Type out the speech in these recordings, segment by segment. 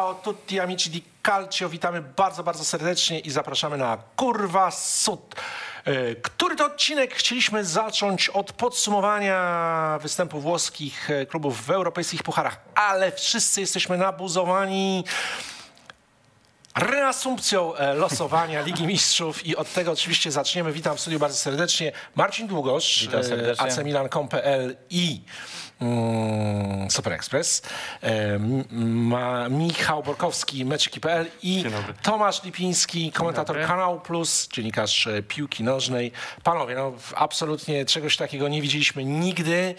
Ciao tutti amici di Calcio, witamy bardzo, bardzo serdecznie i zapraszamy na Kurwa Sud. Który to odcinek chcieliśmy zacząć od podsumowania występu włoskich klubów w europejskich pucharach, ale wszyscy jesteśmy nabuzowani reasumpcją losowania Ligi Mistrzów i od tego oczywiście zaczniemy. Witam w studiu bardzo serdecznie Marcin Długosz, acmilan.com.pl i Super Express, Michał Borkowski, Meczyki.pl i Tomasz Lipiński, komentator Kanału Plus, dziennikarz piłki nożnej. Panowie, no absolutnie czegoś takiego nie widzieliśmy nigdy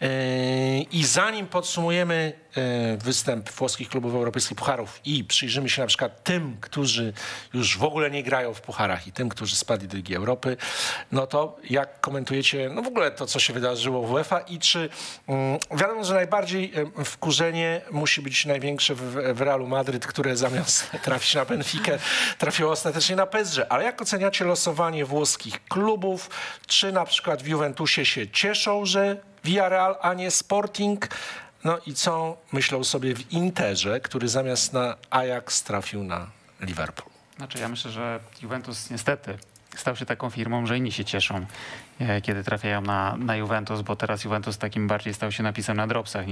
i zanim podsumujemy występ włoskich klubów europejskich pucharów i przyjrzymy się na przykład tym, którzy już w ogóle nie grają w pucharach i tym, którzy spadli do Ligi Europy, no to jak komentujecie no w ogóle to, co się wydarzyło w UEFA i czy wiadomo, że najbardziej wkurzenie musi być największe w Realu Madryt, które zamiast trafić na Benfikę, trafiło ostatecznie na PSG. Ale jak oceniacie losowanie włoskich klubów? Czy na przykład w Juventusie się cieszą, że Villarreal, a nie Sporting? No i co myślą sobie w Interze, który zamiast na Ajax trafił na Liverpool? Znaczy ja myślę, że Juventus niestety stał się taką firmą, że inni się cieszą, kiedy trafiają na Juventus, bo teraz Juventus takim bardziej stał się napisem na dropsach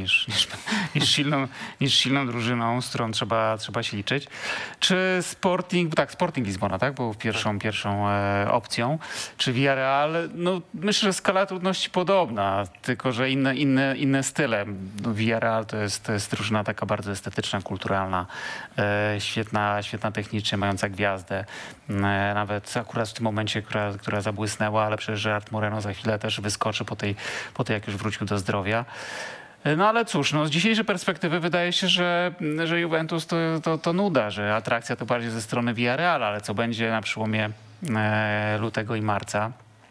niż silną drużyną, z którą trzeba się liczyć. Czy Sporting, tak, Sporting Lizbona, tak, był pierwszą opcją. Czy Villarreal, no myślę, że skala trudności podobna, tylko że inne style. No, Villarreal to jest drużyna taka bardzo estetyczna, kulturalna, świetna technicznie, mająca gwiazdę. Nawet akurat w tym momencie, która zabłysnęła, ale przecież Gerard Moreno za chwilę też wyskoczy po tej jak już wrócił do zdrowia. No ale cóż, no, z dzisiejszej perspektywy wydaje się, że Juventus to nuda, że atrakcja to bardziej ze strony Villarreala, ale co będzie na przełomie lutego i marca,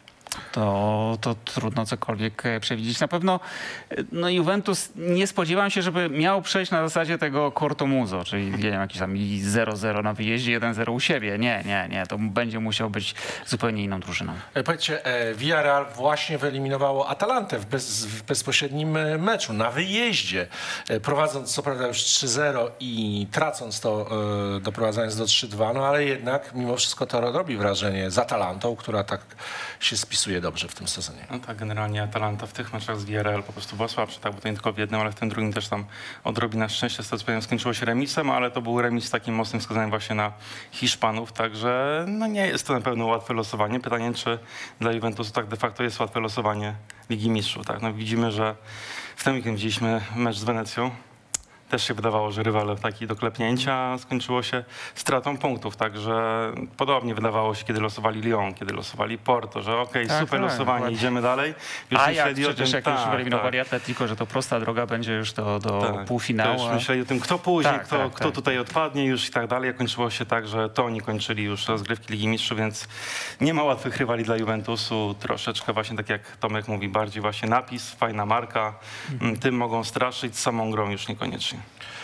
to trudno cokolwiek przewidzieć. Na pewno no Juventus nie spodziewam się, żeby miał przejść na zasadzie tego Corto Muso, czyli nie wiem, jakiś tam 0-0 na wyjeździe, 1-0 u siebie. Nie. To będzie musiał być zupełnie inną drużyną. Powiedzcie, Villarreal właśnie wyeliminowało Atalantę w bezpośrednim meczu, na wyjeździe. Prowadząc co prawda już 3-0 i tracąc to, doprowadzając do 3-2, no ale jednak mimo wszystko to robi wrażenie z Atalantą, która tak się spisuje dobrze w tym sezonie. No tak, generalnie Atalanta w tych meczach z Villarreal po prostu była słabsza, tak, bo to nie tylko w jednym, ale w tym drugim też tam odrobina szczęścia z tego skończyło się remisem, ale to był remis z takim mocnym wskazaniem właśnie na Hiszpanów, także no nie jest to na pewno łatwe losowanie. Pytanie, czy dla Juventusu tak de facto jest łatwe losowanie Ligi Mistrzów, tak? No widzimy, że w ten weekend widzieliśmy mecz z Wenecją. Też się wydawało, że rywal taki do klepnięcia, skończyło się stratą punktów, także podobnie wydawało się, kiedy losowali Lyon, kiedy losowali Porto, że okej, super losowanie, dokładnie. Idziemy dalej. Już jak przecież jak już wyeliminowali Atletico, że to prosta droga będzie już do półfinału. Już myśleli o tym, kto później, kto tutaj odpadnie już i tak dalej, a kończyło się tak, że to oni kończyli już rozgrywki Ligi Mistrzów, więc nie ma łatwych rywali dla Juventusu, troszeczkę właśnie tak jak Tomek mówi, bardziej właśnie napis, fajna marka, tym mogą straszyć, samą grą już niekoniecznie.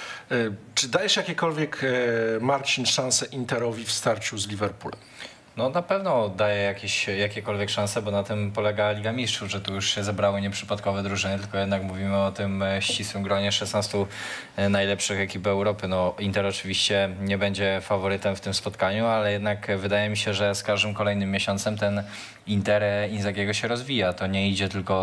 Czy dajesz jakiekolwiek, Marcin, szansę Interowi w starciu z Liverpoolem? No na pewno daje jakiekolwiek szanse, bo na tym polega Liga Mistrzów, że tu już się zebrały nieprzypadkowe drużyny, tylko jednak mówimy o tym ścisłym gronie 16 najlepszych ekip Europy. No Inter oczywiście nie będzie faworytem w tym spotkaniu, ale jednak wydaje mi się, że z każdym kolejnym miesiącem ten Inter Inzaghiego się rozwija. To nie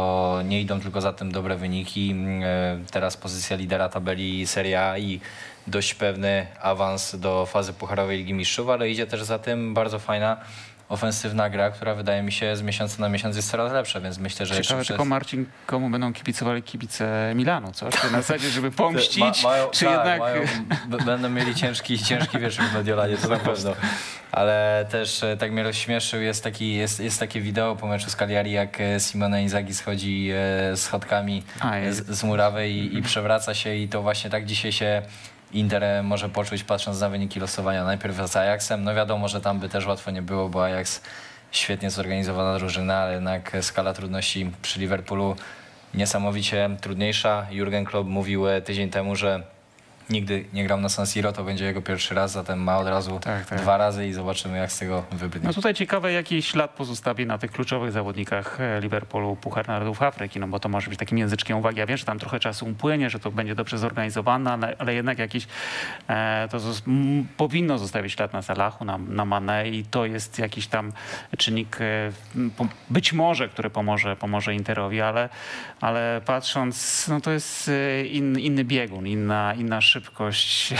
idą tylko za tym dobre wyniki. Teraz pozycja lidera tabeli Serie A i dość pewny awans do fazy pucharowej Ligi Mistrzów, ale idzie też za tym bardzo fajna ofensywna gra, która wydaje mi się z miesiąca na miesiąc jest coraz lepsza, więc myślę, że ciekawe tylko Marcin, komu będą kibicowali kibice Milanu, co? Czy na zasadzie, żeby pomścić, czy jednak... Będą mieli ciężki wieczór w Mediolanie, to na pewno. Ale też tak mnie rozśmieszył, jest takie wideo po meczu z Cagliari, jak Simone Inzaghi schodzi schodkami z murawy i przewraca się i to właśnie tak dzisiaj się Inter może poczuć, patrząc na wyniki losowania. Najpierw z Ajaxem, no wiadomo, że tam by też łatwo nie było, bo Ajax świetnie zorganizowana drużyna, ale jednak skala trudności przy Liverpoolu niesamowicie trudniejsza. Jurgen Klopp mówił tydzień temu, że nigdy nie grał na San Siro, to będzie jego pierwszy raz, zatem ma od razu 2 razy i zobaczymy, jak z tego wybrnie. No tutaj ciekawe, jaki ślad pozostawi na tych kluczowych zawodnikach Liverpoolu Puchar Narodów Afryki, no bo to może być takim języczkiem uwagi. Ja wiem, że tam trochę czasu upłynie, że to będzie dobrze zorganizowane, ale jednak jakiś powinno zostawić ślad na Salahu, na Mané i to jest jakiś tam czynnik być może, który pomoże Interowi, ale patrząc, no to jest inny biegun, inna szybkość,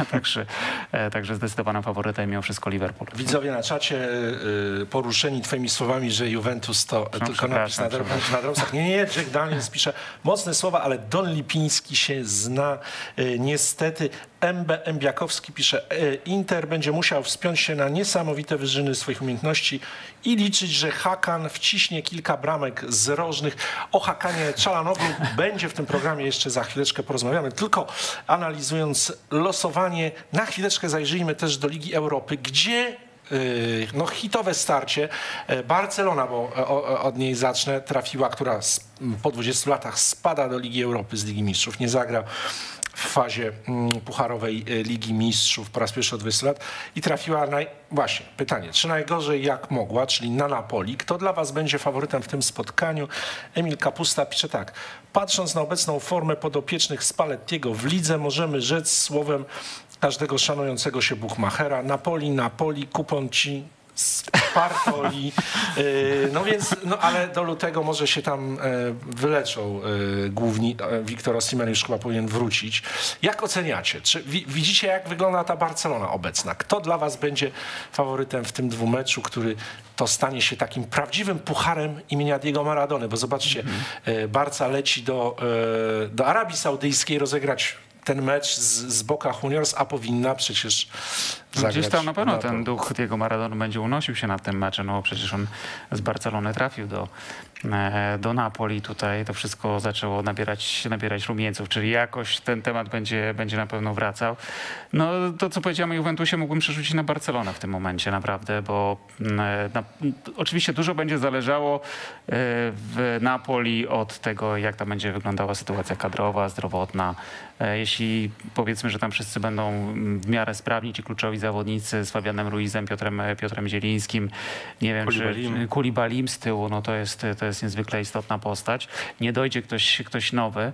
także zdecydowanym faworytem mimo wszystko Liverpool. Widzowie na czacie poruszeni twoimi słowami, że Juventus to tylko napis na dropsach. Nie, Jack Daniels pisze mocne słowa, ale Don Lipiński się zna niestety. Embiakowski pisze, Inter będzie musiał wspiąć się na niesamowite wyżyny swoich umiejętności i liczyć, że Hakan wciśnie kilka bramek z rożnych. O Hakanie Çalhanoğlu będzie w tym programie, jeszcze za chwileczkę porozmawiamy. Tylko analizując losowanie, na chwileczkę zajrzyjmy też do Ligi Europy, gdzie no, hitowe starcie. Barcelona, bo od niej zacznę, trafiła, która po 20 latach spada do Ligi Europy z Ligi Mistrzów. Nie zagra w fazie pucharowej Ligi Mistrzów po raz pierwszy od 20 lat i trafiła właśnie pytanie, czy najgorzej jak mogła, czyli na Napoli. Kto dla was będzie faworytem w tym spotkaniu? Emil Kapusta pisze tak. Patrząc na obecną formę podopiecznych Spallettiego w lidze, możemy rzec słowem każdego szanującego się buchmachera. Napoli, kupon ci Spartoli. No więc, no ale do lutego może się tam wyleczą główni. Wiktor Osimhen już chyba powinien wrócić. Jak oceniacie? Czy widzicie, jak wygląda ta Barcelona obecna? Kto dla was będzie faworytem w tym dwumeczu, który to stanie się takim prawdziwym pucharem imienia Diego Maradony? Bo zobaczcie, Barca leci do Arabii Saudyjskiej rozegrać ten mecz z Boca Juniors, a powinna przecież zagrać. Gdzieś tam na pewno ten duch Diego Maradona będzie unosił się nad tym meczem, no bo przecież on z Barcelony trafił do Napoli. Tutaj to wszystko zaczęło nabierać rumieńców, czyli jakoś ten temat będzie na pewno wracał. No to, co powiedziałem o Juventusie, mógłbym przerzucić na Barcelonę w tym momencie naprawdę, bo oczywiście dużo będzie zależało w Napoli od tego, jak tam będzie wyglądała sytuacja kadrowa, zdrowotna. Jeśli powiedzmy, że tam wszyscy będą w miarę sprawni, ci kluczowi zawodnicy z Fabianem Ruizem, Piotrem Zielińskim, nie wiem, czy Koulibalim z tyłu, no to jest niezwykle istotna postać. Nie dojdzie ktoś nowy,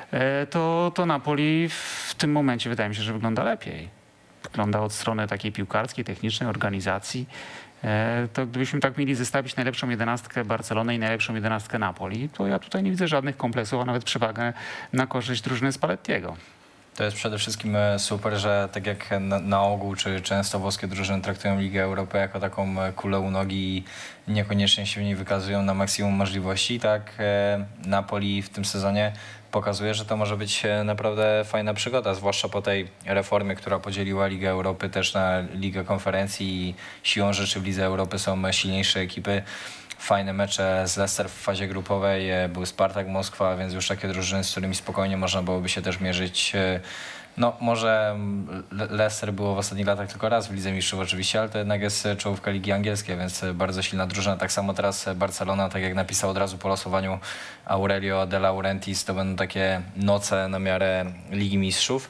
to Napoli w tym momencie wydaje mi się, że wygląda lepiej. Wygląda od strony takiej piłkarskiej, technicznej, organizacji. To gdybyśmy tak mieli zestawić najlepszą 11 Barcelony i najlepszą 11 Napoli, to ja tutaj nie widzę żadnych kompleksów, a nawet przewagę na korzyść drużyny Spallettiego. To jest przede wszystkim super, że tak jak na ogół, czy często włoskie drużyny traktują Ligę Europy jako taką kulę u nogi i niekoniecznie się w niej wykazują na maksimum możliwości, tak Napoli w tym sezonie pokazuje, że to może być naprawdę fajna przygoda, zwłaszcza po tej reformie, która podzieliła Ligę Europy też na Ligę Konferencji i siłą rzeczy w Lidze Europy są silniejsze ekipy. Fajne mecze z Leicester w fazie grupowej, był Spartak Moskwa, więc już takie drużyny, z którymi spokojnie można byłoby się też mierzyć. No może Leicester było w ostatnich latach tylko raz w Lidze Mistrzów oczywiście, ale to jednak jest czołówka Ligi Angielskiej, więc bardzo silna drużyna. Tak samo teraz Barcelona, tak jak napisał od razu po losowaniu Aurelio De Laurentiis, to będą takie noce na miarę Ligi Mistrzów.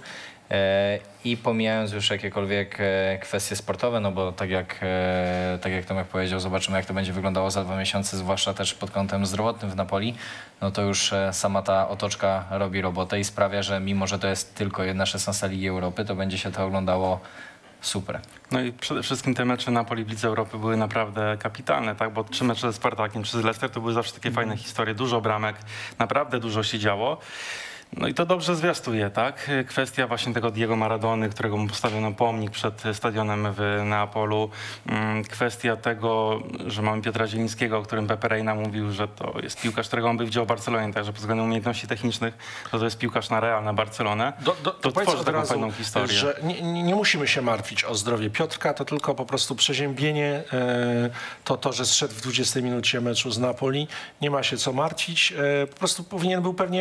I pomijając już jakiekolwiek kwestie sportowe, no bo tak jak Tomek powiedział, zobaczymy jak to będzie wyglądało za 2 miesiące, zwłaszcza też pod kątem zdrowotnym w Napoli, no to już sama ta otoczka robi robotę i sprawia, że mimo, że to jest tylko 1/16 Ligi Europy, to będzie się to oglądało super. No i przede wszystkim te mecze Napoli w Lidze Europy były naprawdę kapitalne, tak? Bo 3 mecze ze Spartakiem czy z Leicester to były zawsze takie fajne historie, dużo bramek, naprawdę dużo się działo. No i to dobrze zwiastuje, tak? Kwestia właśnie tego Diego Maradony, którego mu postawiono pomnik przed stadionem w Neapolu. Kwestia tego, że mamy Piotra Zielińskiego, o którym Pepe Reina mówił, że to jest piłkarz, którego on by widział w Barcelonie, także pod względem umiejętności technicznych to jest piłkarz na Real, na Barcelonę. To tworzy taką fajną historię. Że nie musimy się martwić o zdrowie Piotrka, to tylko po prostu przeziębienie, to, że zszedł w 20 minucie meczu z Napoli. Nie ma się co martwić. Po prostu powinien był pewnie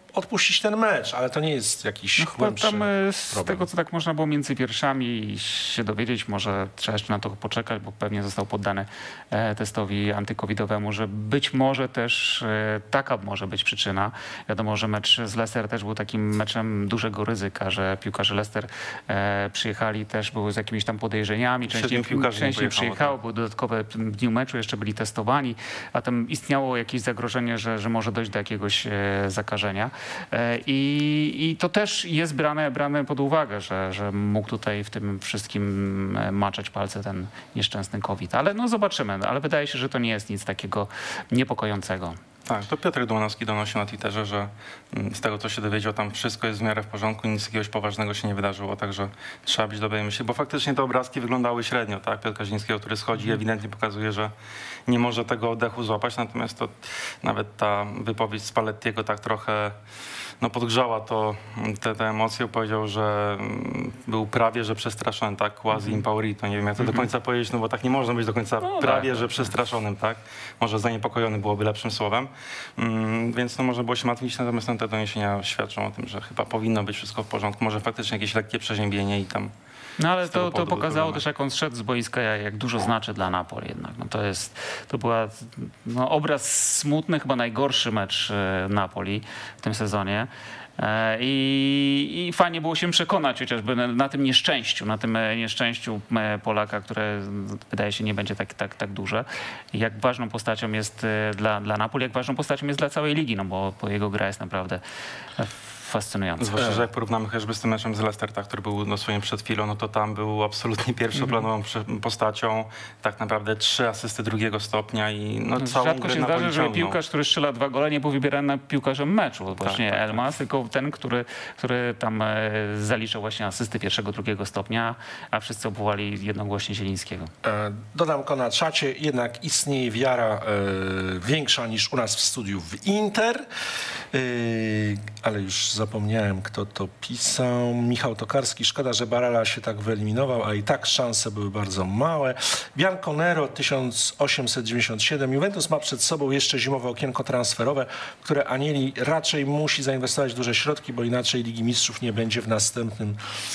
odpuścić ten mecz, ale to nie jest jakiś głębszy tam z problem. tego, co tak można było między wierszami się dowiedzieć, może trzeba jeszcze na to poczekać, bo pewnie został poddany testowi antykowidowemu, że być może też taka może być przyczyna. Wiadomo, że mecz z Leicester też był takim meczem dużego ryzyka, że piłkarze Leicester przyjechali też, były z jakimiś tam podejrzeniami, częściej przyjechało, były dodatkowe w dniu meczu, jeszcze byli testowani, a tam istniało jakieś zagrożenie, że może dojść do jakiegoś zakażenia. I to też jest brane pod uwagę, że mógł tutaj w tym wszystkim maczać palce ten nieszczęsny COVID. Ale no zobaczymy, ale wydaje się, że to nie jest nic takiego niepokojącego. Tak, to Piotr Dłonowski donosił na Twitterze, że z tego, co się dowiedział, tam wszystko jest w miarę w porządku, nic jakiegoś poważnego się nie wydarzyło, także trzeba być dobrej myśli, bo faktycznie te obrazki wyglądały średnio, tak? Piotr Kazińskiego, który schodzi, ewidentnie pokazuje, że nie może tego oddechu złapać, natomiast to nawet ta wypowiedź Spallettiego tak trochę podgrzała te emocje. Powiedział, że był prawie, że przestraszony, tak? Quasi impaurito. Nie wiem, jak to do końca powiedzieć, no bo tak nie można być do końca prawie, że przestraszonym, tak? Może zaniepokojony byłoby lepszym słowem. Więc można było się martwić, natomiast te doniesienia świadczą o tym, że chyba powinno być wszystko w porządku. Może faktycznie jakieś lekkie przeziębienie i tam... No ale to pokazało też, jak on szedł z boiska, jak dużo znaczy dla Napoli jednak. No to była obraz smutny, chyba najgorszy mecz Napoli w tym sezonie. I fajnie było się przekonać chociażby na tym nieszczęściu Polaka, które wydaje się nie będzie tak duże. Jak ważną postacią jest dla Napoli, jak ważną postacią jest dla całej ligi, no bo jego gra jest naprawdę fascynujące. Zwłaszcza, że jak porównamy chociażby z tym meczem z Leicester, który był dosłownie przed chwilą, no to tam był absolutnie pierwszoplanową postacią. Tak naprawdę 3 asysty drugiego stopnia i całą rzadko grę się Napoli zdarza, żeby ciągnął. piłkarz, który strzela 2 gole, nie był wybierany na piłkarzem meczu. Właśnie Elmas, tylko ten, który tam zaliczał właśnie asysty pierwszego, drugiego stopnia, a wszyscy obwołali jednogłośnie Zielińskiego. Dodam tylko na czacie, jednak istnieje wiara większa niż u nas w studiu w Inter, ale już zapomniałem, kto to pisał. Michał Tokarski, szkoda, że Barella się tak wyeliminował, a i tak szanse były bardzo małe. Bianconero 1897. Juventus ma przed sobą jeszcze zimowe okienko transferowe, w które Agnelli raczej musi zainwestować duże środki, bo inaczej Ligi Mistrzów nie będzie w następnym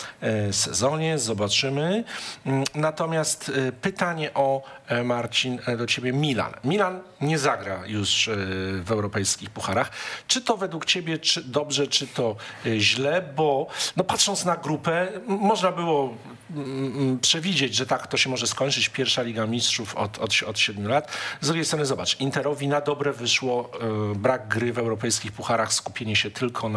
sezonie. Zobaczymy. Natomiast pytanie Marcin, do ciebie Milan. Milan nie zagra już w europejskich pucharach. Czy to według ciebie dobrze, czy to źle? Bo patrząc na grupę, można było przewidzieć, że tak to się może skończyć. Pierwsza Liga Mistrzów od 7 lat. Z drugiej strony zobacz, Interowi na dobre wyszło brak gry w europejskich pucharach, skupienie się tylko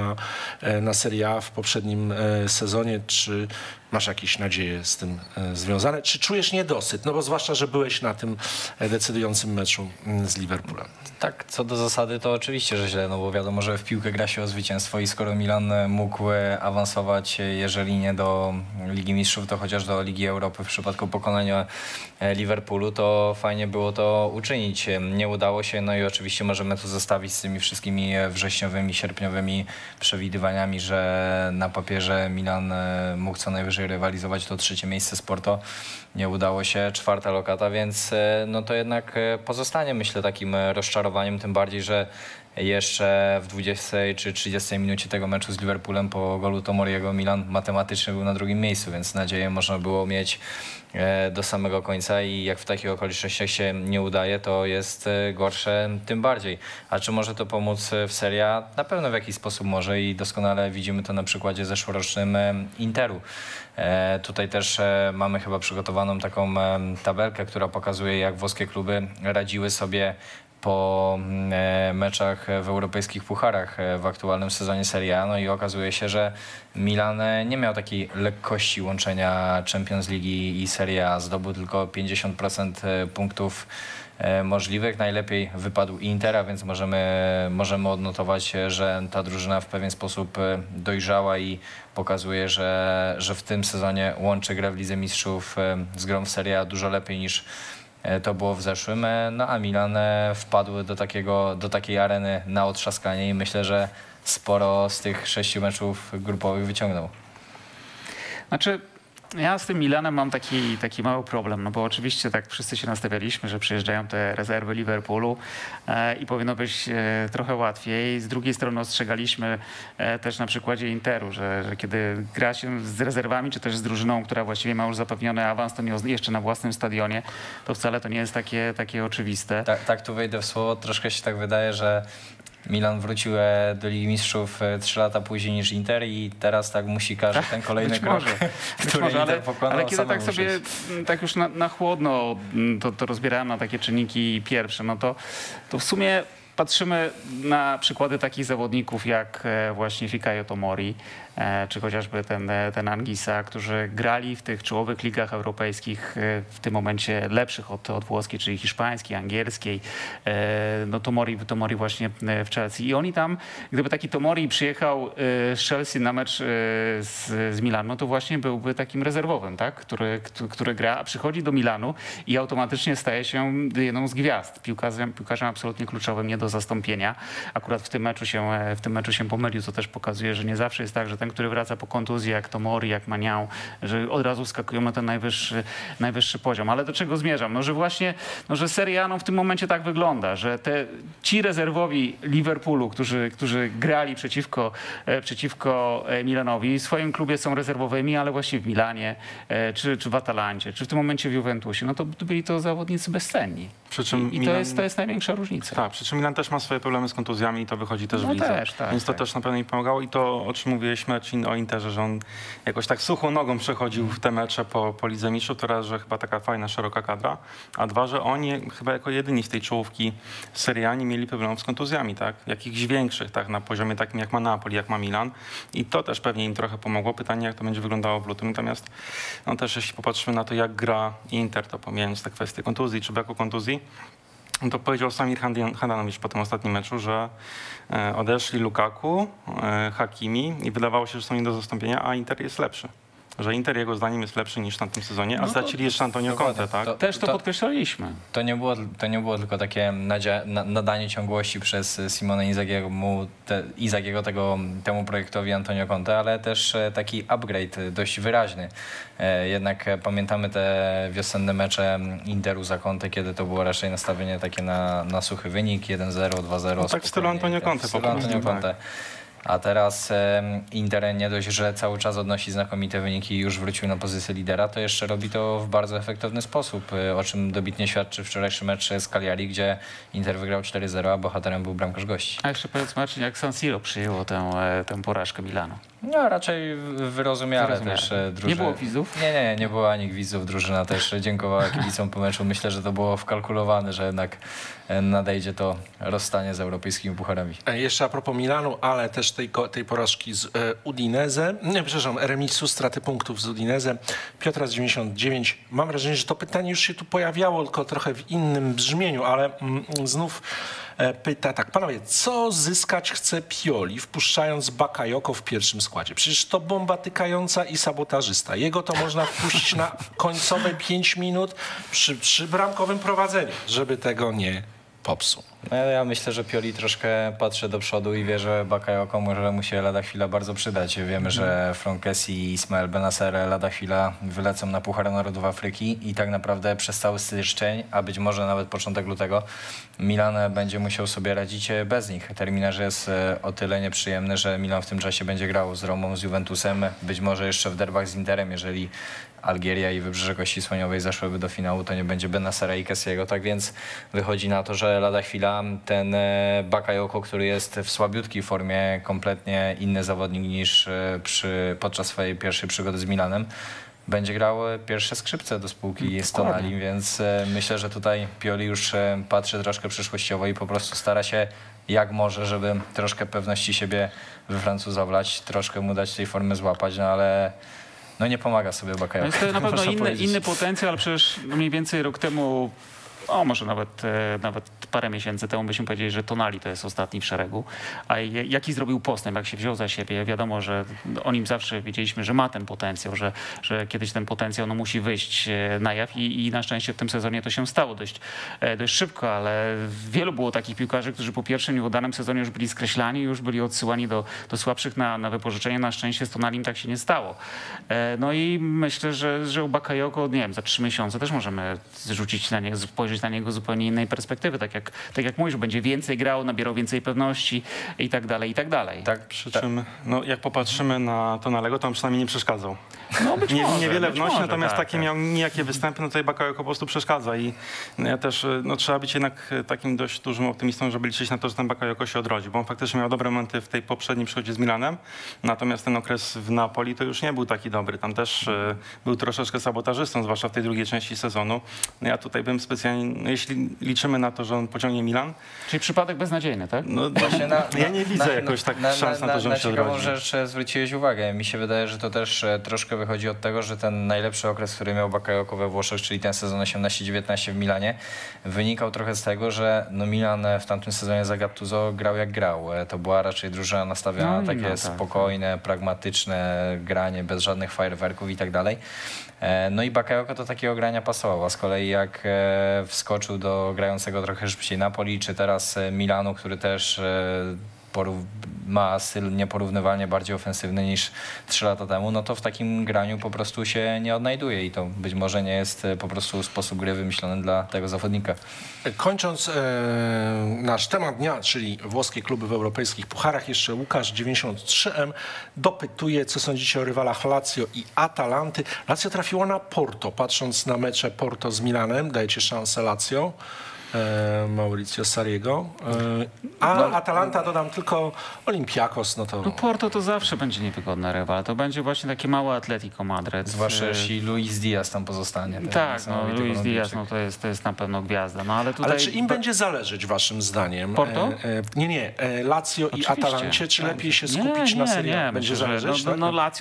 na Serie A w poprzednim sezonie. Czy masz jakieś nadzieje z tym związane? Czy czujesz niedosyt? No bo zwłaszcza, że byłeś na tym decydującym meczu z Liverpoolem. Tak, co do zasady to oczywiście, że źle, no bo wiadomo, że w piłkę gra się o zwycięstwo i skoro Milan mógł awansować, jeżeli nie do Ligi Mistrzów, to chociaż do Ligi Europy w przypadku pokonania Liverpoolu, to fajnie było to uczynić. Nie udało się, no i oczywiście możemy to zostawić z tymi wszystkimi wrześniowymi, sierpniowymi przewidywaniami, że na papierze Milan mógł co najwyżej rywalizować to 3. miejsce z Porto. Nie udało się, 4. lokata, więc to jednak pozostanie, myślę, takim rozczarowaniem, tym bardziej, że jeszcze w 20 czy 30 minucie tego meczu z Liverpoolem po golu Tomoriego Milan matematycznie był na 2. miejscu, więc nadzieję można było mieć do samego końca i jak w takich okolicznościach się nie udaje, to jest gorsze tym bardziej. A czy może to pomóc w Serie A? Na pewno w jakiś sposób może i doskonale widzimy to na przykładzie zeszłorocznym Interu. Tutaj też mamy chyba przygotowaną taką tabelkę, która pokazuje, jak włoskie kluby radziły sobie po meczach w europejskich pucharach w aktualnym sezonie Serie A. No i okazuje się, że Milan nie miał takiej lekkości łączenia Champions League i Serie A. Zdobył tylko 50% punktów możliwych. Najlepiej wypadł Inter, a więc możemy odnotować, że ta drużyna w pewien sposób dojrzała i pokazuje, że w tym sezonie łączy grę w Lidze Mistrzów z grą w Serie A dużo lepiej niż to było w zeszłym, a Milan wpadł do takiej areny na otrzaskanie i myślę, że sporo z tych 6 meczów grupowych wyciągnął. Znaczy, Ja z tym Milanem mam taki mały problem, no bo oczywiście tak wszyscy się nastawialiśmy, że przyjeżdżają te rezerwy Liverpoolu i powinno być trochę łatwiej. Z drugiej strony ostrzegaliśmy też na przykładzie Interu, że kiedy gra się z rezerwami, czy też z drużyną, która właściwie ma już zapewniony awans, to nie jeszcze na własnym stadionie, to wcale to nie jest takie oczywiste. Tak, tu wejdę w słowo. Troszkę się tak wydaje, że Milan wrócił do Ligi Mistrzów 3 lata później niż Inter i teraz tak musi każdy ten kolejny krok, który Inter pokonał. Ale kiedy tak sobie tak już na chłodno to rozbierałem na takie czynniki pierwsze, no to w sumie patrzymy na przykłady takich zawodników jak właśnie Fikayo Tomori, czy chociażby ten Anguissa, którzy grali w tych czołowych ligach europejskich, w tym momencie lepszych od włoskiej, czyli hiszpańskiej, angielskiej. No Tomori właśnie w Chelsea. I oni tam, gdyby taki Tomori przyjechał z Chelsea na mecz z Milanu, to właśnie byłby takim rezerwowym, tak? który gra, a przychodzi do Milanu i automatycznie staje się jedną z gwiazd. Piłkarzem absolutnie kluczowym, nie do zastąpienia. Akurat w tym meczu się pomylił, co też pokazuje, że nie zawsze jest tak, że ten, który wraca po kontuzji, jak Tomori, jak Manião, że od razu skakują na ten najwyższy poziom. Ale do czego zmierzam? No, że właśnie, że Serie A w tym momencie tak wygląda, że ci rezerwowi Liverpoolu, którzy grali przeciwko Milanowi, w swoim klubie są rezerwowymi, ale właśnie w Milanie, czy w Atalancie, czy w tym momencie w Juventusie, no to byli to zawodnicy bezcenni. To jest największa różnica. Tak, przy czym Milan też ma swoje problemy z kontuzjami i to wychodzi też w lidze. Więc to też na pewno mi pomagało i to, o czym mówiliśmy o Interze, że on jakoś tak suchą nogą przechodził w te mecze po Lidze Mistrzów, to raz, że chyba taka fajna, szeroka kadra, a dwa, że oni chyba jako jedyni z tej czołówki Serie A nie mieli problemów z kontuzjami, tak? Jakichś większych, tak? Na poziomie takim jak ma Napoli, jak ma Milan i to też pewnie im trochę pomogło. Pytanie, jak to będzie wyglądało w lutym. Natomiast no też jeśli popatrzymy na to, jak gra Inter, to pomijając te kwestie kontuzji czy braku kontuzji, to powiedział Samir Handanović po tym ostatnim meczu, że odeszli Lukaku, Hakimi i wydawało się, że są nie do zastąpienia, a Inter jest lepszy. Że Inter jego zdaniem jest lepszy niż na tym sezonie, a stracili jeszcze Antonio Conte, tak? Też to podkreślaliśmy. To nie było tylko takie nadanie ciągłości przez Simone Inzaghiego temu projektowi Antonio Conte, ale też taki upgrade dość wyraźny. Jednak pamiętamy te wiosenne mecze Interu za Conte, kiedy to było raczej nastawienie takie na suchy wynik, 1-0, 2-0. No tak w stylu Antonio Conte po prostu. A teraz Inter nie dość, że cały czas odnosi znakomite wyniki i już wrócił na pozycję lidera, to jeszcze robi to w bardzo efektowny sposób, o czym dobitnie świadczy wczorajszy mecz z Cagliari, gdzie Inter wygrał 4-0, a bohaterem był bramkarz gości. A jeszcze powiedz, Marcin, jak San Siro przyjęło tę porażkę Milanu? No raczej wyrozumiale też drużyna. Nie było widzów? Nie było ani widzów. Drużyna też dziękowała kibicom po meczu. Myślę, że to było wkalkulowane, że jednak nadejdzie to rozstanie z europejskimi pucharami. Jeszcze a propos Milanu, ale też tej porażki z Udinese, remisu, straty punktów z Udinese. Piotra z 99. Mam wrażenie, że to pytanie już się tu pojawiało, tylko trochę w innym brzmieniu, ale znów pyta tak, panowie, co zyskać chce Pioli, wpuszczając Bakayoko w pierwszym składzie? Przecież to bomba tykająca i sabotażysta. Jego to można wpuścić na końcowe 5 minut przy bramkowym prowadzeniu, żeby tego nie popsuł. No ja myślę, że Pioli troszkę patrzy do przodu i wie, że Bakayoko może mu się lada chwila bardzo przydać. Wiemy, że Franck i Ismael Benacer lada chwila wylecą na Puchar Narodów Afryki i tak naprawdę przez cały styczeń, a być może nawet początek lutego, Milan będzie musiał sobie radzić bez nich. Terminarz jest o tyle nieprzyjemny, że Milan w tym czasie będzie grał z Romą, z Juventusem, być może jeszcze w derbach z Interem, jeżeli Algieria i Wybrzeże Kości Słoniowej zaszłyby do finału, to nie będzie Benacera i Kessiego, tak więc wychodzi na to, że lada chwila ten Bakayoko, który jest w słabiutkiej formie, kompletnie inny zawodnik niż podczas swojej pierwszej przygody z Milanem, będzie grał pierwsze skrzypce do spółki z Tonali, więc myślę, że tutaj Pioli już patrzy troszkę przyszłościowo i po prostu stara się jak może, żeby troszkę pewności siebie we Francuza wlać, troszkę mu dać tej formy złapać, no ale no nie pomaga sobie Bakayoko. Jest to na pewno inny potencjał, ale przecież mniej więcej rok temu może nawet parę miesięcy temu byśmy powiedzieli, że Tonali to jest ostatni w szeregu. A jaki zrobił postęp, jak się wziął za siebie? Wiadomo, że o nim zawsze wiedzieliśmy, że ma ten potencjał, że kiedyś ten potencjał musi wyjść na jaw i na szczęście w tym sezonie to się stało dość szybko, ale wielu było takich piłkarzy, którzy po pierwszym nieudanym sezonie już byli skreślani, już byli odsyłani do słabszych na wypożyczenie. Na szczęście z Tonalim tak się nie stało. No i myślę, że u Bakayoko, nie wiem, za 3 miesiące też możemy spojrzeć na niego z zupełnie innej perspektywy. Tak jak mówisz, będzie więcej grał, nabierał więcej pewności i tak dalej, i tak dalej. Tak, przy czym jak popatrzymy na Tonalego, to on przynajmniej nie przeszkadzał. Niewiele wnosi, natomiast takie miał nijakie występy, tutaj Bakayoko po prostu przeszkadza i ja też trzeba być jednak takim dość dużym optymistą, żeby liczyć na to, że ten Bakayoko się odrodzi, bo on faktycznie miał dobre momenty w tej poprzedniej przygodzie z Milanem, natomiast ten okres w Napoli to już nie był taki dobry. Tam też był troszeczkę sabotażystą, zwłaszcza w tej drugiej części sezonu. Ja tutaj bym specjalnie, jeśli liczymy na to, że on pociągnie Milan. Czyli przypadek beznadziejny, tak? No, właśnie ja nie widzę jakoś tak szans na to, że on się odrodzi. Na ciekawą rzecz zwróciłeś uwagę. Mi się wydaje, że to też troszkę wychodzi od tego, że ten najlepszy okres, który miał Bakayoko we Włoszech, czyli ten sezon 18-19 w Milanie, wynikał trochę z tego, że Milan w tamtym sezonie za Gattuso grał jak grał. To była raczej drużyna nastawiona na takie spokojne, pragmatyczne granie, bez żadnych fajerwerków i tak dalej. No i Bakayoko do takiego grania pasował, a z kolei jak wskoczył do grającego trochę szybciej Napoli, czy teraz Milanu, który też ma styl nieporównywalnie bardziej ofensywny niż 3 lata temu, no to w takim graniu po prostu się nie odnajduje i to być może nie jest po prostu sposób gry wymyślony dla tego zawodnika. Kończąc nasz temat dnia, czyli włoskie kluby w europejskich pucharach, jeszcze Łukasz 93M dopytuje, co sądzicie o rywalach Lazio i Atalanty. Lazio trafiło na Porto. Patrząc na mecze Porto z Milanem, dajecie szansę Lazio? Mauricio Sarriego. Atalanta, dodam tylko Olympiakos. No Porto to zawsze będzie niewygodna rywal. To będzie właśnie takie małe Atletico Madryt. Zwłaszcza jeśli Luis Diaz tam pozostanie. Tak, Luis Diaz to jest na pewno gwiazda. Ale czy im będzie zależeć waszym zdaniem? Porto? Nie. Lazio oczywiście. I Atalancie, czy lepiej się skupić na Serie A? Będzie zależeć? Lazio,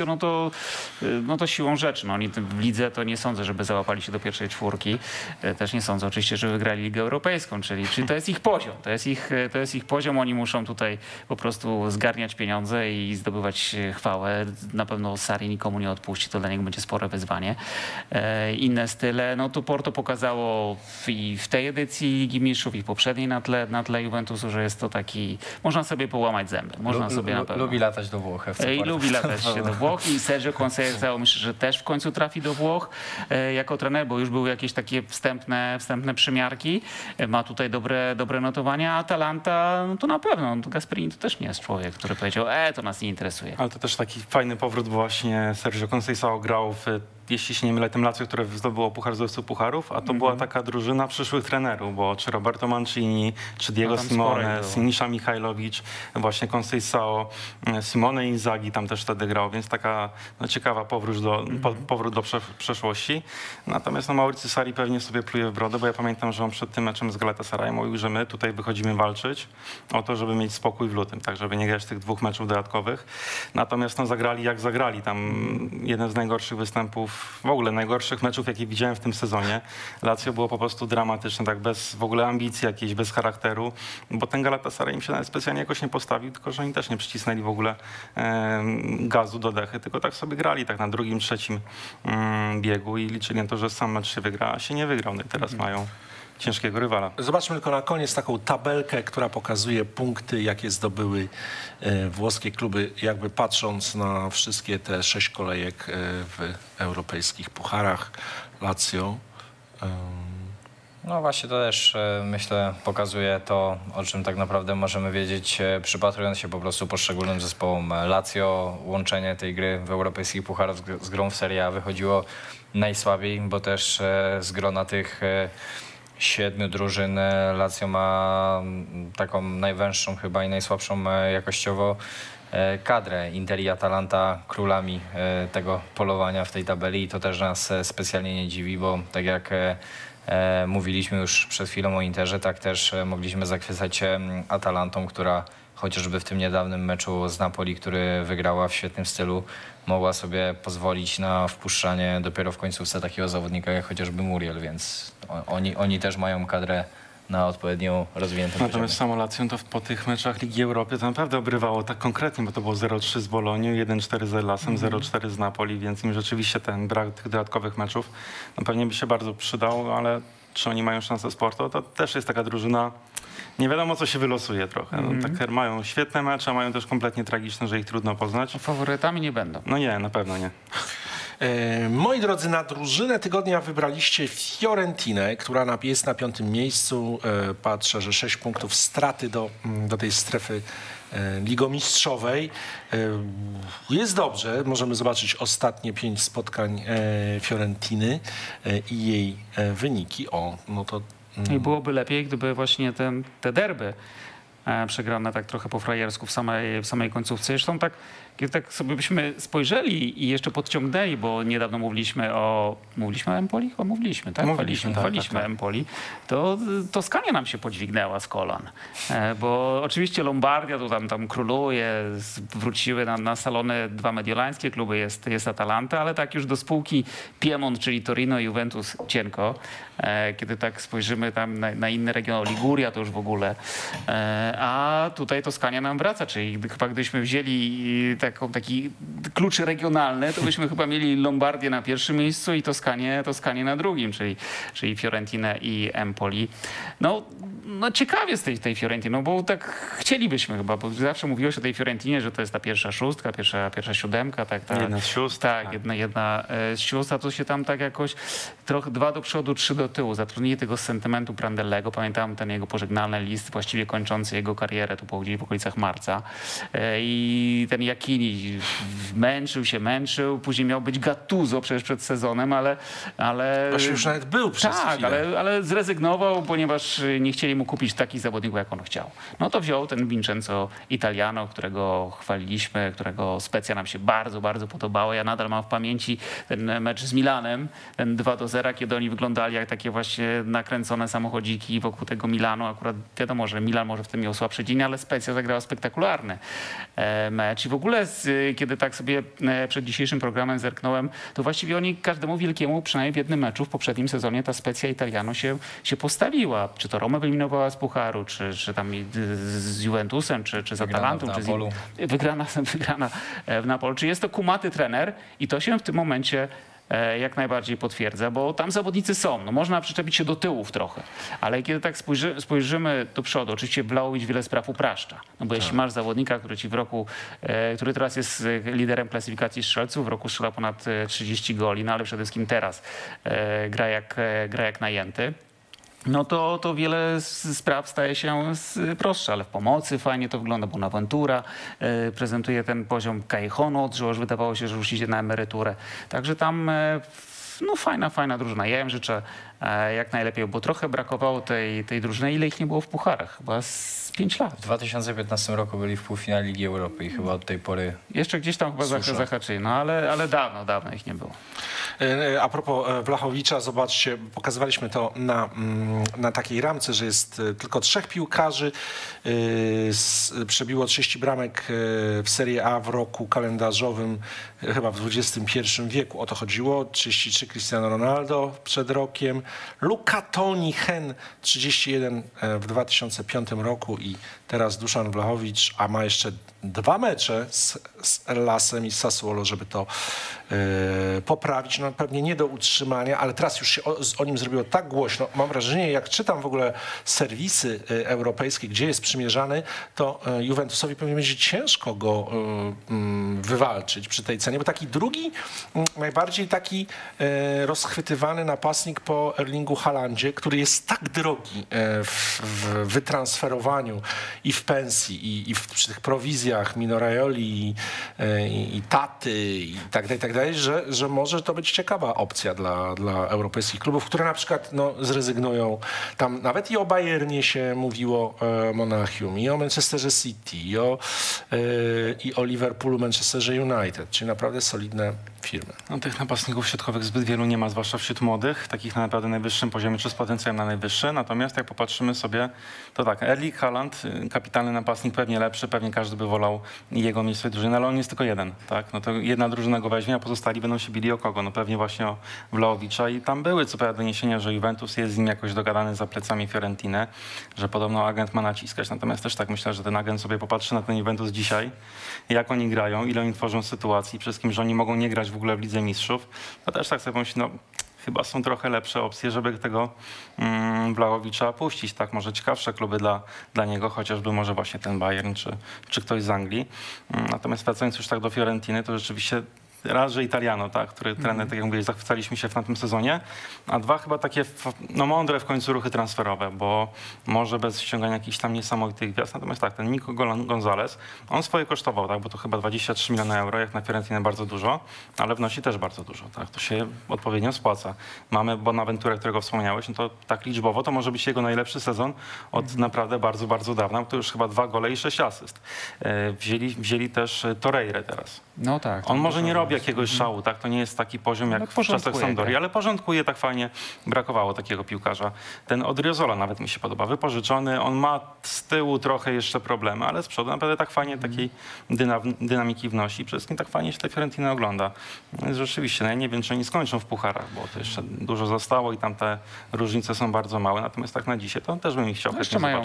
to siłą rzeczy. Oni w lidze to nie sądzę, żeby załapali się do pierwszej 4. Też nie sądzę oczywiście, że wygrali Ligę Europejską, czyli to jest ich poziom. To jest ich poziom. Oni muszą tutaj po prostu zgarniać pieniądze i zdobywać chwałę. Na pewno Sarri nikomu nie odpuści, to dla niego będzie spore wyzwanie. Inne style, to Porto pokazało i w tej edycji Ligi Mistrzów i poprzedniej na tle Juventusu, że jest to taki, można sobie połamać zęby. Można sobie na pewno. Lubi latać do Włoch. I lubi latać się do Włoch i Sergio Conceição myślę, że też w końcu trafi do Włoch jako trener, bo już były jakieś takie wstępne przymiarki. Ma tutaj dobre notowania. Atalanta, to na pewno. Gasperini to też nie jest człowiek, który powiedział, to nas nie interesuje. Ale to też taki fajny powrót, bo właśnie Sergio Conceição grał jeśli się nie mylę, tym Lazio, które zdobyło Puchar Zdobywców Pucharów, a to była taka drużyna przyszłych trenerów, bo czy Roberto Mancini, czy Diego Simone, Sinisza Mihajlowicz, właśnie Conceição, Simone Inzaghi tam też wtedy grał, więc taka ciekawa powrót do przeszłości. Natomiast Mauricio Sarri pewnie sobie pluje w brodę, bo ja pamiętam, że on przed tym meczem z Galatasarayem mówił, że my tutaj wychodzimy walczyć o to, żeby mieć spokój w lutym, tak żeby nie grać tych 2 meczów dodatkowych. Natomiast zagrali jak zagrali. Tam jeden z najgorszych występów, w ogóle najgorszych meczów, jakie widziałem w tym sezonie. Lazio było po prostu dramatyczne, tak bez w ogóle ambicji jakiejś, bez charakteru, bo ten Galatasaray im się nawet specjalnie jakoś nie postawił, tylko że oni też nie przycisnęli w ogóle gazu do dechy, tylko tak sobie grali tak na 2., 3. biegu i liczyli na to, że sam mecz się wygra, a się nie wygrał. No i teraz mają ciężkiego rywala. Zobaczmy tylko na koniec taką tabelkę, która pokazuje punkty, jakie zdobyły włoskie kluby, jakby patrząc na wszystkie te 6 kolejek w europejskich pucharach. Lazio. No właśnie to też myślę pokazuje to, o czym tak naprawdę możemy wiedzieć, przypatrując się po prostu poszczególnym zespołom. Lazio, łączenie tej gry w europejskich pucharach z grą w Serie A wychodziło najsłabiej, bo też z grona tych 7 drużyn Lazio ma taką najwęższą chyba i najsłabszą jakościowo kadrę. Inter i Atalanta królami tego polowania w tej tabeli i to też nas specjalnie nie dziwi, bo tak jak mówiliśmy już przed chwilą o Interze, tak też mogliśmy zachwycać Atalantą, która chociażby w tym niedawnym meczu z Napoli, który wygrała w świetnym stylu, mogła sobie pozwolić na wpuszczanie dopiero w końcówce takiego zawodnika jak chociażby Muriel, więc oni też mają kadrę na odpowiednio rozwiniętym Natomiast samą Lazio to po tych meczach Ligi Europy to naprawdę obrywało tak konkretnie, bo to było 0-3 z Bolonią, 1-4 z Hellasem, 0-4 z Napoli, więc im rzeczywiście ten brak tych dodatkowych meczów no pewnie by się bardzo przydał, ale czy oni mają szansę sportu? To też jest taka drużyna, nie wiadomo co się wylosuje trochę. No, tak, mają świetne mecze, mają też kompletnie tragiczne, że ich trudno poznać. Faworytami nie będą. No nie, na pewno nie. Moi drodzy, na drużynę tygodnia wybraliście Fiorentinę, która jest na 5. miejscu. Patrzę, że 6 punktów straty do tej strefy ligomistrzowej. Jest dobrze. Możemy zobaczyć ostatnie 5 spotkań Fiorentiny i jej wyniki. I byłoby lepiej, gdyby właśnie te derby przegrane tak trochę po frajersku w samej końcówce. Zresztą kiedy tak sobie byśmy spojrzeli i jeszcze podciągnęli, bo niedawno mówiliśmy o Empoli? Chyba mówiliśmy, tak? Chwaliliśmy Empoli. To Toskania nam się podźwignęła z kolan. Bo oczywiście Lombardia tam króluje, wróciły na salony 2 mediolańskie kluby, jest Atalanta, ale tak już do spółki Piemont, czyli Torino i Juventus cienko. Kiedy tak spojrzymy tam na inne regiony, Liguria to już w ogóle. A tutaj Toskania nam wraca, czyli chyba gdybyśmy wzięli taki klucz regionalny, to byśmy chyba mieli Lombardię na pierwszym miejscu i Toskanię na drugim, czyli Fiorentinę i Empoli. No ciekawie z tej Fiorentiny, no bo tak chcielibyśmy chyba, bo zawsze mówiło się o tej Fiorentinie, że to jest ta pierwsza szóstka, pierwsza siódemka. Jedna z sióstr. Tak, jedna z sióstr, a to się tam tak jakoś trochę 2 do przodu, 3 do tyłu. Zatrudnili tego sentymentu Prandellego. Pamiętam ten jego pożegnalny list, właściwie kończący jego karierę, tu po okolicach marca. I ten Jakini męczył, później miał być Gattuso przecież przed sezonem, ale Właśnie już nawet był przez chwilę. ale zrezygnował, ponieważ nie chcieli mu kupić takich zawodników, jak on chciał. No to wziął ten Vincenzo Italiano, którego chwaliliśmy, którego Specja nam się bardzo, bardzo podobała. Ja nadal mam w pamięci ten mecz z Milanem, ten 2-0, kiedy oni wyglądali jak takie właśnie nakręcone samochodziki wokół tego Milanu. Akurat wiadomo, że Milan może w tym miał słabszy dzień, ale Specja zagrała spektakularny mecz. I w ogóle, kiedy tak sobie przed dzisiejszym programem zerknąłem, to właściwie oni każdemu wielkiemu, przynajmniej w jednym meczu w poprzednim sezonie, ta Specja Italiano się postawiła. Czy to Roma wyeliminowała z Pucharu, czy tam z Juventusem, czy z Atalantą. Wygrana w Napolu. Czy jest to kumaty trener i to się w tym momencie jak najbardziej potwierdza, bo tam zawodnicy są. No, można przyczepić się do tyłów trochę, ale kiedy tak spojrzymy do przodu, oczywiście Vlahović wiele spraw upraszcza. No bo jeśli masz zawodnika, który ci w roku, który teraz jest liderem klasyfikacji strzelców, w roku strzela ponad 30 goli, no ale przede wszystkim teraz gra jak najęty. No to wiele spraw staje się prostsze, ale w pomocy fajnie to wygląda. Bonaventura prezentuje ten poziom, Callejon, że już wydawało się, że już idzie na emeryturę. Także tam fajna drużyna. Ja im życzę jak najlepiej, bo trochę brakowało tej drużyny. Ile ich nie było w pucharach? Chyba z 5 lat. W 2015 roku byli w półfinale Ligi Europy i chyba od tej pory... Jeszcze gdzieś tam chyba zahaczyli, no ale dawno ich nie było. A propos Vlahowicza, zobaczcie, pokazywaliśmy to na takiej ramce, że jest tylko 3 piłkarzy. Przebiło 30 bramek w Serie A w roku kalendarzowym, chyba w XXI wieku. O to chodziło. 33 Cristiano Ronaldo przed rokiem. Luca Toni Hen 31 w 2005 roku i teraz Duszan Vlahović, a ma jeszcze 2 mecze z Hellasem i Sassuolo, żeby to poprawić. No pewnie nie do utrzymania, ale teraz już się o nim zrobiło tak głośno. Mam wrażenie, jak czytam w ogóle serwisy europejskie, gdzie jest przymierzany, to Juventusowi pewnie będzie ciężko go wywalczyć przy tej cenie, bo taki drugi, najbardziej taki rozchwytywany napastnik po Erlingu Haalandzie, który jest tak drogi w wytransferowaniu i w pensji, i przy tych prowizjach Mino Raioli i Taty i tak dalej, że może to być ciekawa opcja dla europejskich klubów, które na przykład zrezygnują. Tam nawet i o Bayernie się mówiło, Monachium, i o Manchesterze City, i o Liverpoolu, Manchesterze United, czyli naprawdę solidne firmy. No, tych napastników środkowych zbyt wielu nie ma, zwłaszcza wśród młodych, takich naprawdę naprawdę najwyższym poziomie, czy z potencjałem na najwyższy. Natomiast jak popatrzymy sobie, to tak, Erling Haaland, kapitalny napastnik, pewnie lepszy, pewnie każdy by wolał jego miejsce w swojej drużynie, ale on jest tylko jeden, tak? No to jedna drużyna go weźmie, a pozostali będą się bili o kogo? No pewnie właśnie o Vlahovicia i tam były co prawda doniesienia, że Juventus jest z nim jakoś dogadany za plecami Fiorentiny, że podobno agent ma naciskać. Natomiast też tak myślę, że ten agent sobie popatrzy na ten Juventus dzisiaj, jak oni grają, ile oni tworzą sytuacji, przede wszystkim, że oni mogą nie grać w ogóle w Lidze Mistrzów, to też tak sobie pomyśli, no chyba są trochę lepsze opcje, żeby tego Vlahovicza puścić. Tak, może ciekawsze kluby dla niego, chociażby może właśnie ten Bayern czy ktoś z Anglii. Natomiast wracając już tak do Fiorentiny, to rzeczywiście raz, że Italiano, tak, który trener, tak jak mówię, zachwycaliśmy się w tamtym sezonie, a dwa chyba takie mądre w końcu ruchy transferowe, bo może bez ściągania jakichś tam niesamowitych gwiazd, natomiast tak, ten Nico Gonzalez, on swoje kosztował, tak, bo to chyba 23 miliony euro, jak na Fiorentinę bardzo dużo, ale wnosi też bardzo dużo, tak, to się odpowiednio spłaca. Mamy Bonaventurę, którego wspomniałeś, no to tak liczbowo to może być jego najlepszy sezon od naprawdę bardzo, bardzo dawna, bo to już chyba 2 gole i 6 asyst. Wzięli też Torreirę teraz. No tak. On może nie robi jakiegoś szału, tak? To nie jest taki poziom jak w czasach Sampdori, ale porządkuje tak fajnie. Brakowało takiego piłkarza. Ten Odriozola nawet mi się podoba. Wypożyczony, on ma z tyłu trochę jeszcze problemy, ale z przodu naprawdę tak fajnie takiej dynamiki wnosi. Przede wszystkim tak fajnie się te Fiorentina ogląda. Więc rzeczywiście, no ja nie wiem, czy oni skończą w pucharach, bo to jeszcze dużo zostało i tam te różnice są bardzo małe. Natomiast tak na dzisiaj to też bym ich chciał jeszcze mają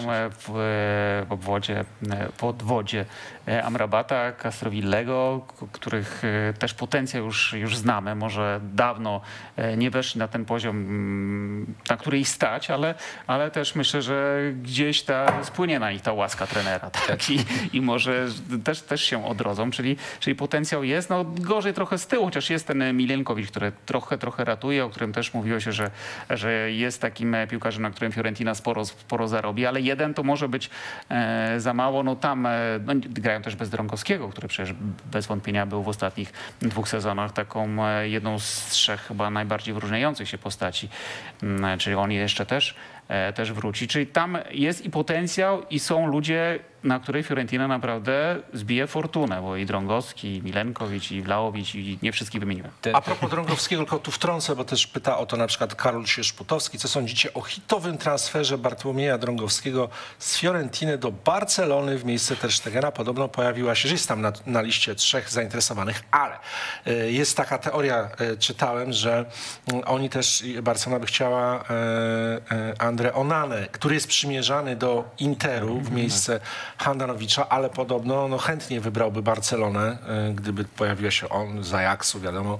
w odwodzie Amrabata, Castrovillego, których też potencjał już znamy. Może dawno nie weszli na ten poziom, na który ich stać, ale też myślę, że gdzieś spłynie na nich ta łaska trenera. Tak? I może też się odrodzą, czyli potencjał jest. No gorzej trochę z tyłu, chociaż jest ten Milenkowicz, który trochę ratuje, o którym też mówiło się, że jest takim piłkarzem, na którym Fiorentina sporo zarobi, ale jeden to może być za mało. No tam grają też bez Drągowskiego, który przecież bez wątpienia był w ostatnich 2 sezonach taką jedną z 3 chyba najbardziej wyróżniających się postaci. Czyli on jeszcze też wróci. Czyli tam jest i potencjał i są ludzie, na której Fiorentina naprawdę zbije fortunę, bo i Drągowski, i Milenkowicz, i Vlahovic, i nie wszystkich wymieniłem. A propos Drągowskiego, tylko tu wtrącę, bo też pyta o to na przykład Karol Sierzputowski. Co sądzicie o hitowym transferze Bartłomieja Drągowskiego z Fiorentiny do Barcelony w miejsce Ter Stegena? Podobno pojawiła się, że jest tam na liście 3 zainteresowanych, ale jest taka teoria, czytałem, że oni też, Barcelona by chciała Andre Onanę, który jest przymierzany do Interu w miejsce Handanowicza, ale podobno chętnie wybrałby Barcelonę, gdyby pojawiła się on z Ajaxu, wiadomo.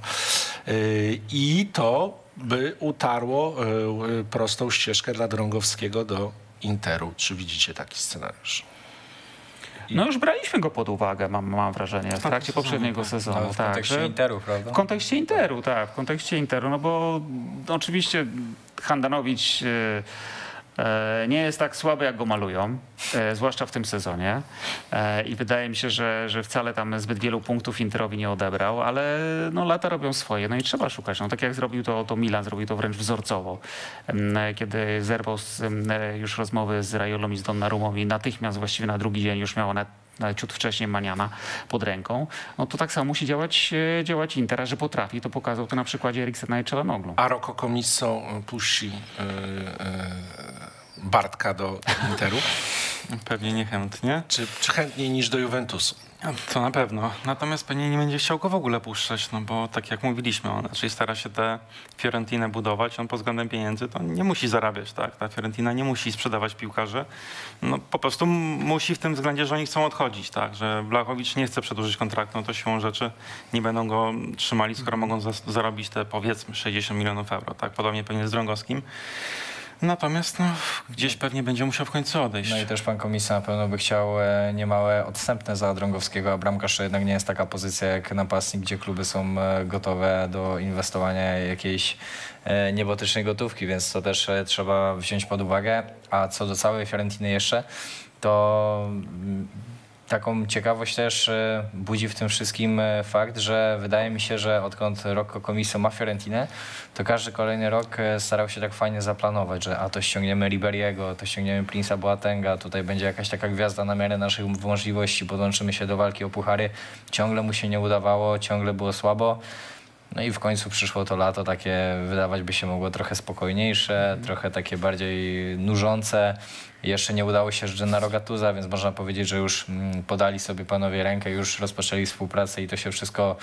I to by utarło prostą ścieżkę dla Drągowskiego do Interu. Czy widzicie taki scenariusz? No już braliśmy go pod uwagę, mam wrażenie, w trakcie poprzedniego sezonu. No, w kontekście Interu, prawda? W kontekście Interu, tak. W kontekście Interu, no bo oczywiście Handanowicz nie jest tak słaby, jak go malują, zwłaszcza w tym sezonie. I wydaje mi się, że wcale tam zbyt wielu punktów Interowi nie odebrał, ale no, lata robią swoje, no i trzeba szukać. No, tak jak zrobił to Milan, zrobił to wręcz wzorcowo. Kiedy zerwał już rozmowy z Raiolą i z Donnarumą i natychmiast właściwie na drugi dzień już miał nawet ciut wcześniej Maniana pod ręką, no to tak samo musi działać Inter, a że potrafi, to pokazał to na przykładzie Eriksena i Çalhanoğlu. A Rocco Commisso puści Bartka do Interu? Pewnie niechętnie. Czy chętniej niż do Juventusu? To na pewno. Natomiast pewnie nie będzie chciał go w ogóle puszczać, no bo tak jak mówiliśmy, on raczej stara się tę Fiorentinę budować. On pod względem pieniędzy to nie musi zarabiać, tak? Ta Fiorentina nie musi sprzedawać piłkarzy. No po prostu musi w tym względzie, że oni chcą odchodzić, tak? Że Vlahovic nie chce przedłużyć kontraktu, no to siłą rzeczy nie będą go trzymali, skoro mogą zarobić te powiedzmy 60 milionów euro, tak? Podobnie pewnie z Drągowskim. Natomiast no, gdzieś pewnie będzie musiał w końcu odejść. No i też pan komisarz na pewno by chciał niemałe odstępne za Drągowskiego, a bramkarz to jednak nie jest taka pozycja jak napastnik, gdzie kluby są gotowe do inwestowania jakiejś niebotycznej gotówki, więc to też trzeba wziąć pod uwagę. A co do całej Fiorentiny jeszcze, to taką ciekawość też budzi w tym wszystkim fakt, że wydaje mi się, że odkąd Rocco Commisso ma Fiorentinę, to każdy kolejny rok starał się tak fajnie zaplanować, że a to ściągniemy Riberiego, to ściągniemy Prince'a Boatenga, tutaj będzie jakaś taka gwiazda na miarę naszych możliwości, podłączymy się do walki o puchary. Ciągle mu się nie udawało, ciągle było słabo. No i w końcu przyszło to lato takie, wydawać by się mogło trochę spokojniejsze, trochę takie bardziej nużące. Jeszcze nie udało się Gennaro Gattusa, więc można powiedzieć, że już podali sobie panowie rękę, już rozpoczęli współpracę i to się wszystko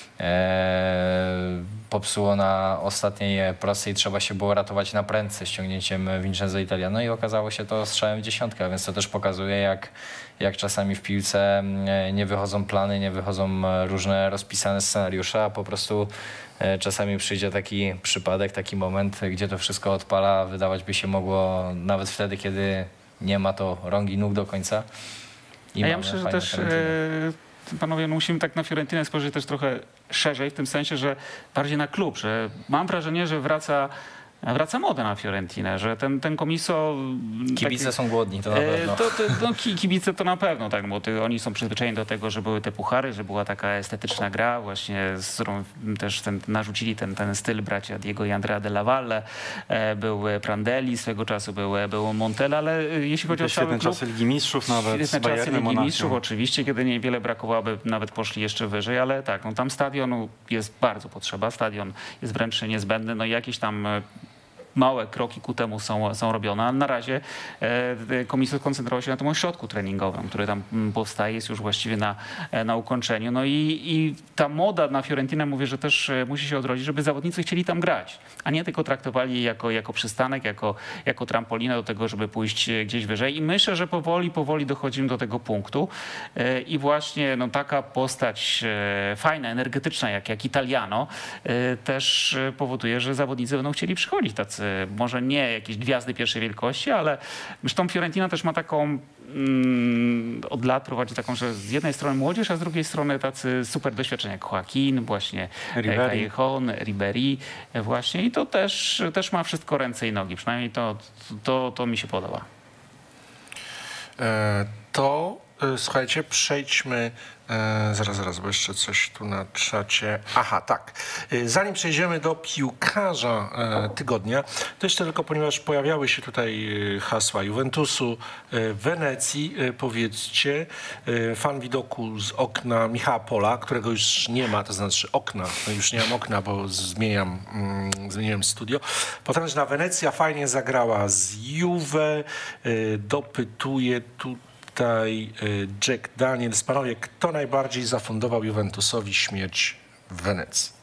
popsuło na ostatniej prostej i trzeba się było ratować na prędce ściągnięciem Vincenzo Italiano i okazało się to strzałem w dziesiątkę, więc to też pokazuje, jak czasami w piłce nie wychodzą plany, nie wychodzą różne rozpisane scenariusze, a po prostu czasami przyjdzie taki przypadek, taki moment, gdzie to wszystko odpala, wydawać by się mogło nawet wtedy, kiedy nie ma to rągi nóg do końca. A ja myślę, że też panowie, no musimy tak na Fiorentinę spojrzeć też trochę szerzej, w tym sensie, że bardziej na klub, że mam wrażenie, że wraca moda na Fiorentinę, że ten Komiso... Kibice są głodni, to na pewno. Kibice to na pewno, tak, bo oni są przyzwyczajeni do tego, że były te puchary, że była taka estetyczna gra, właśnie z którą też narzucili ten styl bracia Diego i Andrea Della Valle, był Prandelli, swego czasu był Montella, ale jeśli chodzi o cały klub... Świetne czasy Ligi Mistrzów nawet, świetne czasy Ligi Mistrzów, oczywiście, kiedy niewiele brakowało, by nawet poszli jeszcze wyżej, ale tak, no tam stadion jest bardzo potrzeba, stadion jest wręcz niezbędny, no i jakieś tam małe kroki ku temu są robione, ale na razie Komisja koncentrował się na tym ośrodku treningowym, który tam powstaje, jest już właściwie na ukończeniu. No i ta moda na Fiorentinę, mówię, że też musi się odrodzić, żeby zawodnicy chcieli tam grać, a nie tylko traktowali jako przystanek, jako trampolinę do tego, żeby pójść gdzieś wyżej. I myślę, że powoli dochodzimy do tego punktu i właśnie no, taka postać fajna, energetyczna jak Italiano też powoduje, że zawodnicy będą chcieli przychodzić tacy, może nie jakieś gwiazdy pierwszej wielkości, ale zresztą Fiorentina też ma taką, od lat prowadzi taką, że z jednej strony młodzież, a z drugiej strony tacy super doświadczeni jak Joaquin, właśnie Callejon, Ribéry właśnie i to też ma wszystko ręce i nogi, przynajmniej to mi się podoba. Słuchajcie, przejdźmy, zaraz, bo jeszcze coś tu na czacie. Aha, tak. Zanim przejdziemy do piłkarza tygodnia, to jeszcze tylko, ponieważ pojawiały się tutaj hasła Juventusu, Wenecji, powiedzcie, fan widoku z okna Michała Pola, którego już nie ma, to znaczy okna, no już nie mam okna, bo zmieniłem studio. Potężna Wenecja fajnie zagrała z Juve, dopytuje tutaj Jack Daniels. Panowie, kto najbardziej zafundował Juventusowi śmierć w Wenecji?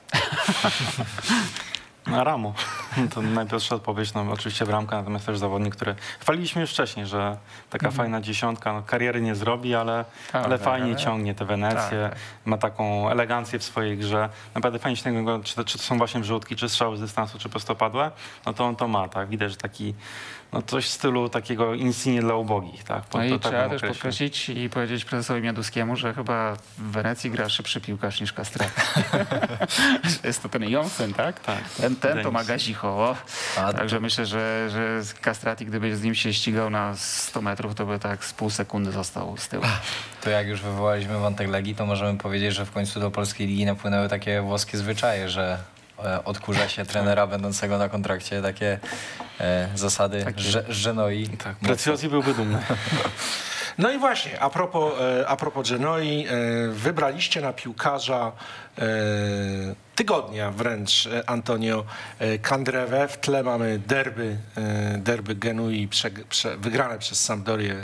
Ramo. To najprostsza odpowiedź, no oczywiście bramka, natomiast też zawodnik, który chwaliliśmy już wcześniej, że taka fajna dziesiątka, no, kariery nie zrobi, ale fajnie ciągnie te Wenecje, ma taką elegancję w swojej grze. Naprawdę fajnie się tego, czy to są właśnie wrzutki, czy strzały z dystansu, czy prostopadłe, no to on to ma, tak. Widać, że taki, no coś w stylu takiego Insigne dla ubogich, tak. No i trzeba też podkreślić i powiedzieć prezesowi Mioduskiemu, że chyba w Wenecji gra szybszy piłkarz niż Castrati. Jest to ten Jonsen, tak? Tak. Ten to ma gazichowo. Także myślę, że Castrati, gdyby z nim się ścigał na 100 metrów, to by tak z pół sekundy został z tyłu. To jak już wywołaliśmy wątek Legii, to możemy powiedzieć, że w końcu do polskiej ligi napłynęły takie włoskie zwyczaje, że odkurza się trenera będącego na kontrakcie, takie zasady Genoi. Tak, Preziosi byłby dumny. No i właśnie, a propos Genoi, wybraliście na piłkarza tygodnia wręcz Antonio Candrevę. W tle mamy derby Genui wygrane przez Sampdorię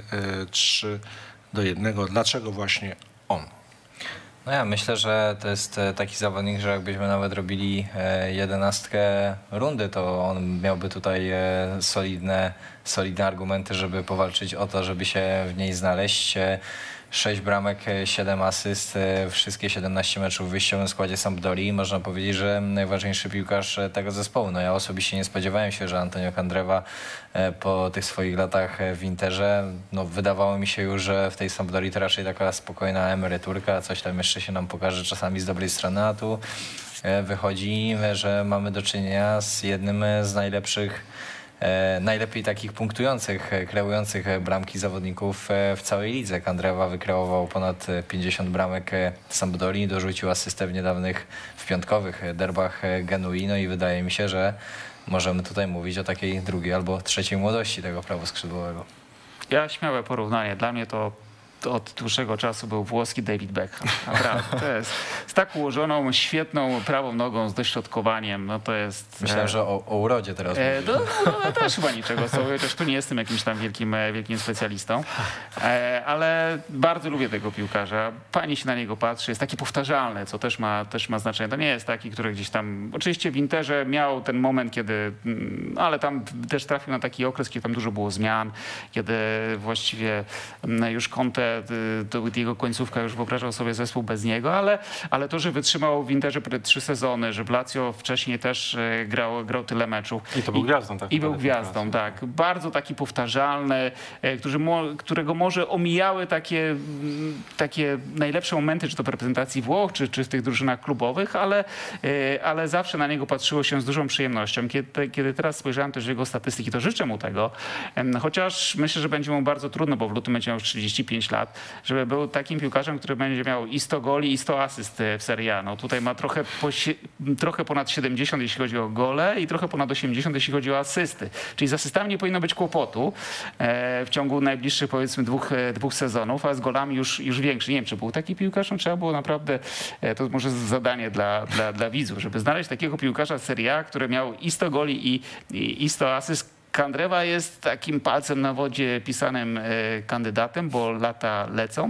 3-1. Dlaczego właśnie on? No ja myślę, że to jest taki zawodnik, że jakbyśmy nawet robili 11 rundy, to on miałby tutaj solidne argumenty, żeby powalczyć o to, żeby się w niej znaleźć. 6 bramek, 7 asyst, wszystkie 17 meczów w wyjściowym składzie Sampdorii. Można powiedzieć, że najważniejszy piłkarz tego zespołu. No ja osobiście nie spodziewałem się, że Antonio Candreva po tych swoich latach w Interze, no wydawało mi się już, że w tej Sampdorii to raczej taka spokojna emeryturka, coś tam jeszcze się nam pokaże czasami z dobrej strony, a tu wychodzi, że mamy do czynienia z jednym z najlepiej takich punktujących, kreujących bramki zawodników w całej lidze. Candreva wykreował ponad 50 bramek Sampdorii, dorzucił asystę w piątkowych derbach Genui, no i wydaje mi się, że możemy tutaj mówić o takiej drugiej albo trzeciej młodości tego prawoskrzydłowego. Ja śmiałe porównanie. Dla mnie to od dłuższego czasu był włoski David Beckham. Naprawdę. To jest z tak ułożoną, świetną prawą nogą z dośrodkowaniem. No to jest... Myślałem, że o urodzie teraz no też chyba niczego. Chociaż tu nie jestem jakimś tam wielkim specjalistą. Ale bardzo lubię tego piłkarza. Fajnie się na niego patrzy. Jest taki powtarzalny, co też ma znaczenie. To nie jest taki, który gdzieś tam... Oczywiście w Interze miał ten moment, kiedy... Ale tam też trafił na taki okres, kiedy tam dużo było zmian, kiedy właściwie już Conte, to jego końcówka, już wyobrażał sobie zespół bez niego, ale to, że wytrzymał w Interze 3 sezony, że w Lazio wcześniej też grał tyle meczów. I to był gwiazdą. Tak, I był gwiazdą, tak. Bardzo taki powtarzalny, którego może omijały takie najlepsze momenty, czy to w reprezentacji Włoch, czy w tych drużynach klubowych, ale zawsze na niego patrzyło się z dużą przyjemnością. Kiedy teraz spojrzałem też w jego statystyki, to życzę mu tego, chociaż myślę, że będzie mu bardzo trudno, bo w lutym będzie miał już 35 lat, żeby był takim piłkarzem, który będzie miał i 100 goli, i 100 asyst w Serie A. No tutaj ma trochę ponad 70, jeśli chodzi o gole i trochę ponad 80, jeśli chodzi o asysty. Czyli z asystami nie powinno być kłopotu w ciągu najbliższych, powiedzmy, dwóch sezonów, a z golami już większy. Nie wiem, czy był taki piłkarz, no trzeba było naprawdę, to może zadanie dla widzów, żeby znaleźć takiego piłkarza z Serie A, który miał i 100 goli i 100 asyst. Kandreva jest takim palcem na wodzie pisanym kandydatem, bo lata lecą,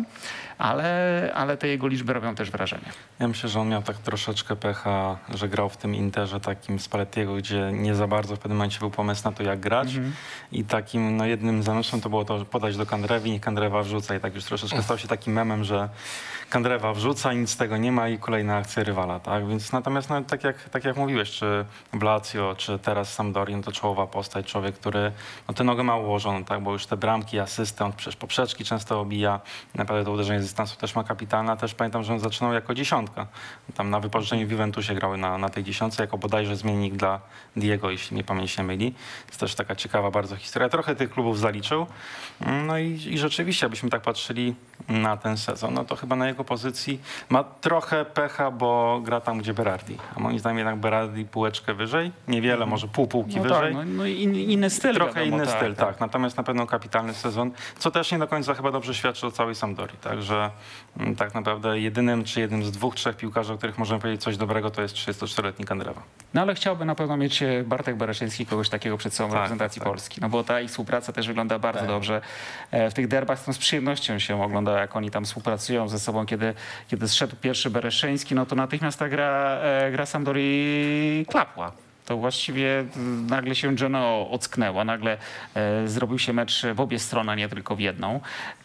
ale te jego liczby robią też wrażenie. Ja myślę, że on miał tak troszeczkę pecha, że grał w tym Interze takim Spallettiego, gdzie nie za bardzo w pewnym momencie był pomysł na to, jak grać. I takim jednym zamysłem to było to podać do Kandrevi, niech Kandreva wrzuca. I tak już troszeczkę stał się takim memem, że Kandreva wrzuca, nic z tego nie ma i kolejna akcja rywala. Tak? Więc natomiast tak jak mówiłeś, czy w Lazio, czy teraz Sampdoria, to czołowa postać, człowiek, który tę nogę ma ułożoną, tak? Bo już te bramki, asysty, on przecież poprzeczki często obija. Naprawdę to uderzenie z dystansu też ma kapitalne. Też pamiętam, że on zaczynał jako 10. Tam na wypożyczeniu w Juventusie grały na tej 10 jako bodajże zmiennik dla Diego, jeśli mnie pamięć nie myli. Jest też taka ciekawa bardzo historia. Trochę tych klubów zaliczył. No i rzeczywiście, abyśmy tak patrzyli na ten sezon, no to chyba na jego pozycji ma trochę pecha, bo gra tam, gdzie Berardi. A moim zdaniem jednak Berardi półeczkę wyżej. Niewiele, może półki wyżej. Tak, no inny styl. Trochę wiadomo, inny styl, tak. Natomiast na pewno kapitalny sezon, co też nie do końca chyba dobrze świadczy o całej Sampdorii. Także tak naprawdę jednym z 2-3 piłkarzy, o których możemy powiedzieć coś dobrego, to jest 34-letni Kandreva. No ale chciałby na pewno mieć Bartek Bereszyński, kogoś takiego przed sobą w reprezentacji Polski. No bo ta ich współpraca też wygląda bardzo dobrze. W tych derbach z przyjemnością się ogląda, jak oni tam współpracują ze sobą. Kiedy zszedł pierwszy Bereszyński, no to natychmiast ta gra Sampdorii klapła. To właściwie nagle się Genoa ocknęła, nagle zrobił się mecz w obie strony, a nie tylko w jedną.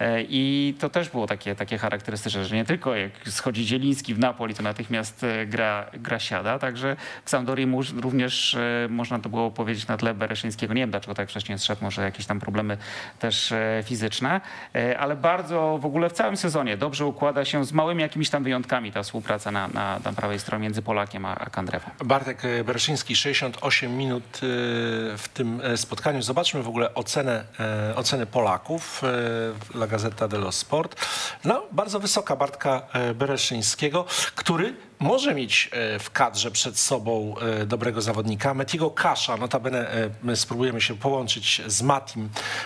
I to też było takie charakterystyczne, że nie tylko jak schodzi Zieliński w Napoli, to natychmiast gra siada. Także w Sampdorii również można to było powiedzieć na tle Bereszyńskiego. Nie wiem, dlaczego tak wcześniej zszedł, może jakieś tam problemy też fizyczne, ale bardzo w ogóle w całym sezonie dobrze układa się z małymi jakimiś tam wyjątkami ta współpraca na prawej stronie między Polakiem a Kandrewą. Bartek Bereszyński, 68 minut w tym spotkaniu. Zobaczmy w ogóle ocenę Polaków. La Gazzetta dello Sport. No, bardzo wysoka Bartka Bereszyńskiego, który może mieć w kadrze przed sobą dobrego zawodnika. Metiego Kasza, notabene my spróbujemy się połączyć z Matim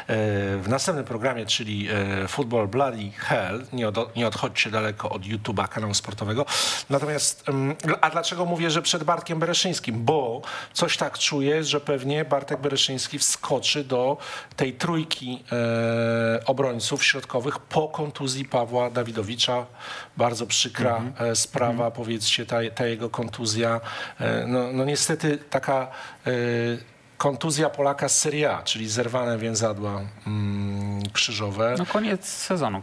w następnym programie, czyli Football Bloody Hell. Nie odchodźcie daleko od YouTube'a, kanału sportowego. Natomiast, a dlaczego mówię, że przed Bartkiem Bereszyńskim? Bo coś tak czuję, że pewnie Bartek Bereszyński wskoczy do tej trójki obrońców środkowych po kontuzji Pawła Dawidowicza. Bardzo przykra sprawa, powiedzcie, ta jego kontuzja. No niestety taka kontuzja Polaka z Serie A, czyli zerwane więzadła krzyżowe. No koniec sezonu.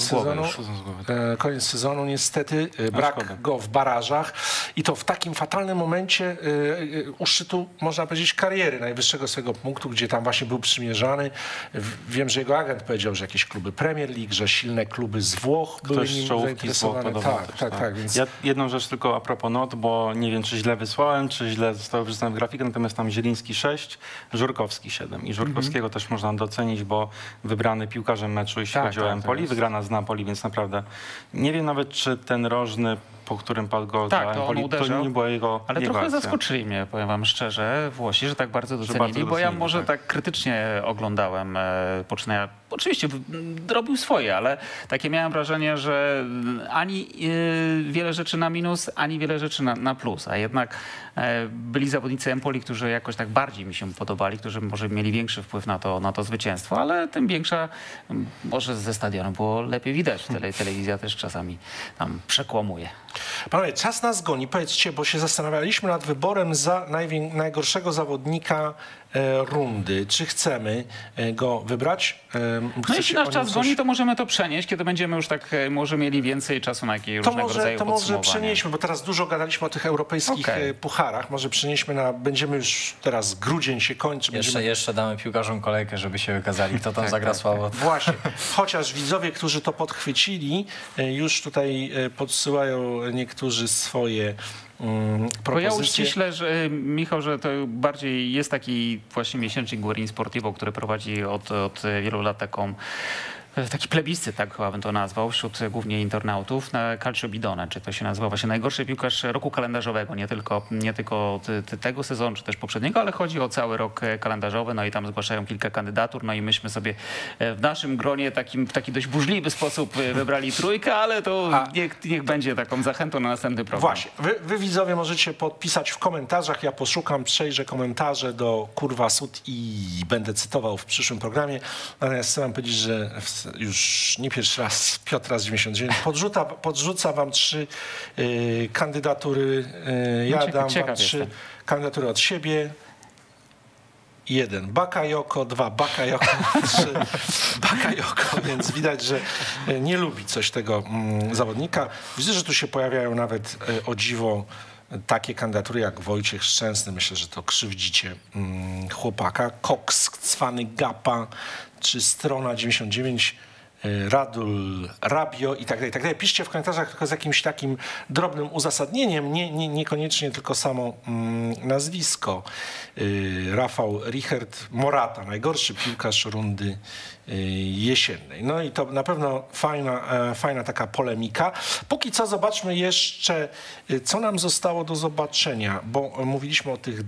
Koniec sezonu niestety. Brak go w barażach i to w takim fatalnym momencie u szczytu, można powiedzieć, kariery najwyższego swojego punktu, gdzie tam właśnie był przymierzany. Wiem, że jego agent powiedział, że jakieś kluby Premier League, że silne kluby z Włoch były nim zainteresowane. Tak, więc... Ja jedną rzecz tylko a propos not, bo nie wiem, czy źle wysłałem, czy źle zostały wrzucone w grafikę, natomiast tam Zieliński 6, Żurkowski 7. I Żurkowskiego też można docenić, bo wybrany piłkarzem meczu, jeśli chodzi o Empoli, wygrana z Napoli, więc naprawdę nie wiem nawet, czy ten rożny po którym padł gol tak, dla to Empoli, to nie była jego ale jego trochę akcja. zaskoczyli mnie, powiem wam szczerze, Włosi, że tak bardzo docenili, bo ja może tak krytycznie oglądałem poczynania. Oczywiście robił swoje, ale takie miałem wrażenie, że ani wiele rzeczy na minus, ani wiele rzeczy na plus, a jednak byli zawodnicy Empoli, którzy jakoś tak bardziej mi się podobali, którzy może mieli większy wpływ na to zwycięstwo, ale tym większa, może ze stadionu było lepiej widać. Telewizja też czasami tam przekłamuje. Panowie, czas nas goni. Powiedzcie, bo się zastanawialiśmy nad wyborem za najgorszego zawodnika rundy. Czy chcemy go wybrać? No jeśli nasz czas goni, to możemy to przenieść, kiedy będziemy już tak może mieli więcej czasu na jakieś różnego rodzaju to może podsumowania. przenieśmy, bo teraz dużo gadaliśmy o tych europejskich pucharach. Może przenieśmy będziemy już teraz, grudzień się kończy. Jeszcze damy piłkarzom kolejkę, żeby się wykazali, kto tam zagra słabo. Właśnie. Chociaż widzowie, którzy to podchwycili, już tutaj podsyłają niektórzy swoje propozycje. Bo ja uściślę, że Michał, że to bardziej jest taki właśnie miesięcznik Guerin Sportivo, który prowadzi od wielu lat taki plebiscyt, tak chyba bym to nazwał, wśród głównie internautów na Calcio Bidone, czy to się nazywa właśnie najgorszy piłkarz roku kalendarzowego, nie tylko tego sezonu, czy też poprzedniego, ale chodzi o cały rok kalendarzowy, no i tam zgłaszają kilka kandydatur, no i myśmy sobie w naszym gronie w taki dość burzliwy sposób wybrali trójkę, ale to niech będzie taką zachętą na następny program. Właśnie, wy widzowie możecie podpisać w komentarzach, ja poszukam, przejrzę komentarze do Kurwa Sud i będę cytował w przyszłym programie, natomiast chcę wam powiedzieć, że już nie pierwszy raz Piotra z 99 podrzuca wam 3 kandydatury. Ja dam wam 3 kandydatury od siebie. 1 Bakayoko, 2 Bakayoko, 3 Bakayoko, więc widać, że nie lubi coś tego zawodnika. Widzę, że tu się pojawiają nawet o dziwo takie kandydatury jak Wojciech Szczęsny. Myślę, że to krzywdzicie chłopaka. Cox, Cwany Gapa, czy Strona 99, Radul, Rabio i tak dalej, i tak dalej. Piszcie w komentarzach tylko z jakimś takim drobnym uzasadnieniem, niekoniecznie tylko samo nazwisko. Rafał Richard Morata, najgorszy piłkarz rundy jesiennej. No i to na pewno fajna taka polemika. Póki co zobaczmy jeszcze, co nam zostało do zobaczenia, bo mówiliśmy o tych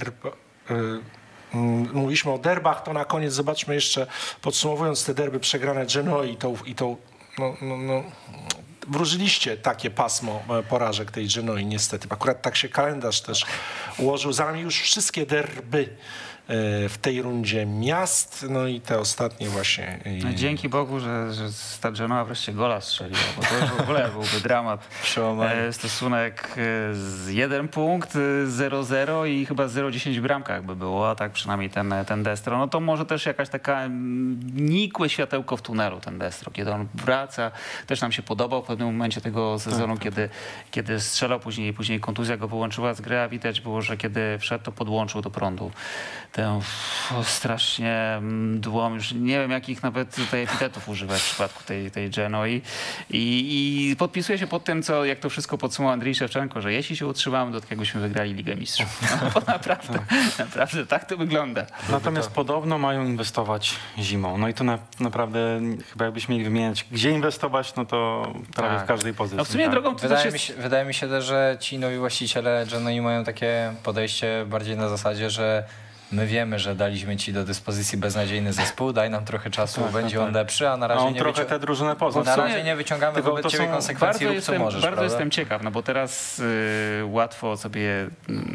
mówiliśmy o derbach, to na koniec zobaczmy jeszcze, podsumowując te derby przegrane Genoi i to wróżyliście takie pasmo porażek tej Genoi niestety. Akurat tak się kalendarz też ułożył. Za nami już wszystkie derby w tej rundzie miast, no i te ostatnie właśnie. No, dzięki Bogu, że ta Genoa wreszcie gola strzeliła, bo to już w ogóle byłby dramat. Stosunek z 1 punkt, 0-0 i chyba 0-10 w bramkach by było, a tak przynajmniej ten Destro. No to może też jakaś taka nikłe światełko w tunelu ten Destro, kiedy on wraca. Też nam się podobał w pewnym momencie tego sezonu, kiedy strzelał, później kontuzja go wyłączyła z gry, a widać było, że kiedy wszedł, to podłączył do prądu tę strasznie dłom, już nie wiem jakich nawet tutaj epitetów używać w przypadku tej Genoi i podpisuję się pod tym, jak to wszystko podsumował Andrzej Szewczenko, że jeśli się utrzymamy, to tak jakbyśmy wygrali Ligę Mistrzów. No, bo naprawdę tak to wygląda. Natomiast podobno mają inwestować zimą. No i to naprawdę chyba jakbyśmy mieli wymieniać, gdzie inwestować, no to prawie w każdej pozycji. No w sumie drogą to wydaje mi się też, że ci nowi właściciele Genoi mają takie podejście bardziej na zasadzie, że my wiemy, że daliśmy ci do dyspozycji beznadziejny zespół, daj nam trochę czasu, będzie on lepszy, a na razie nie wyciągamy wobec ciebie konsekwencji rób co możesz. Bardzo jestem ciekaw, no bo teraz łatwo sobie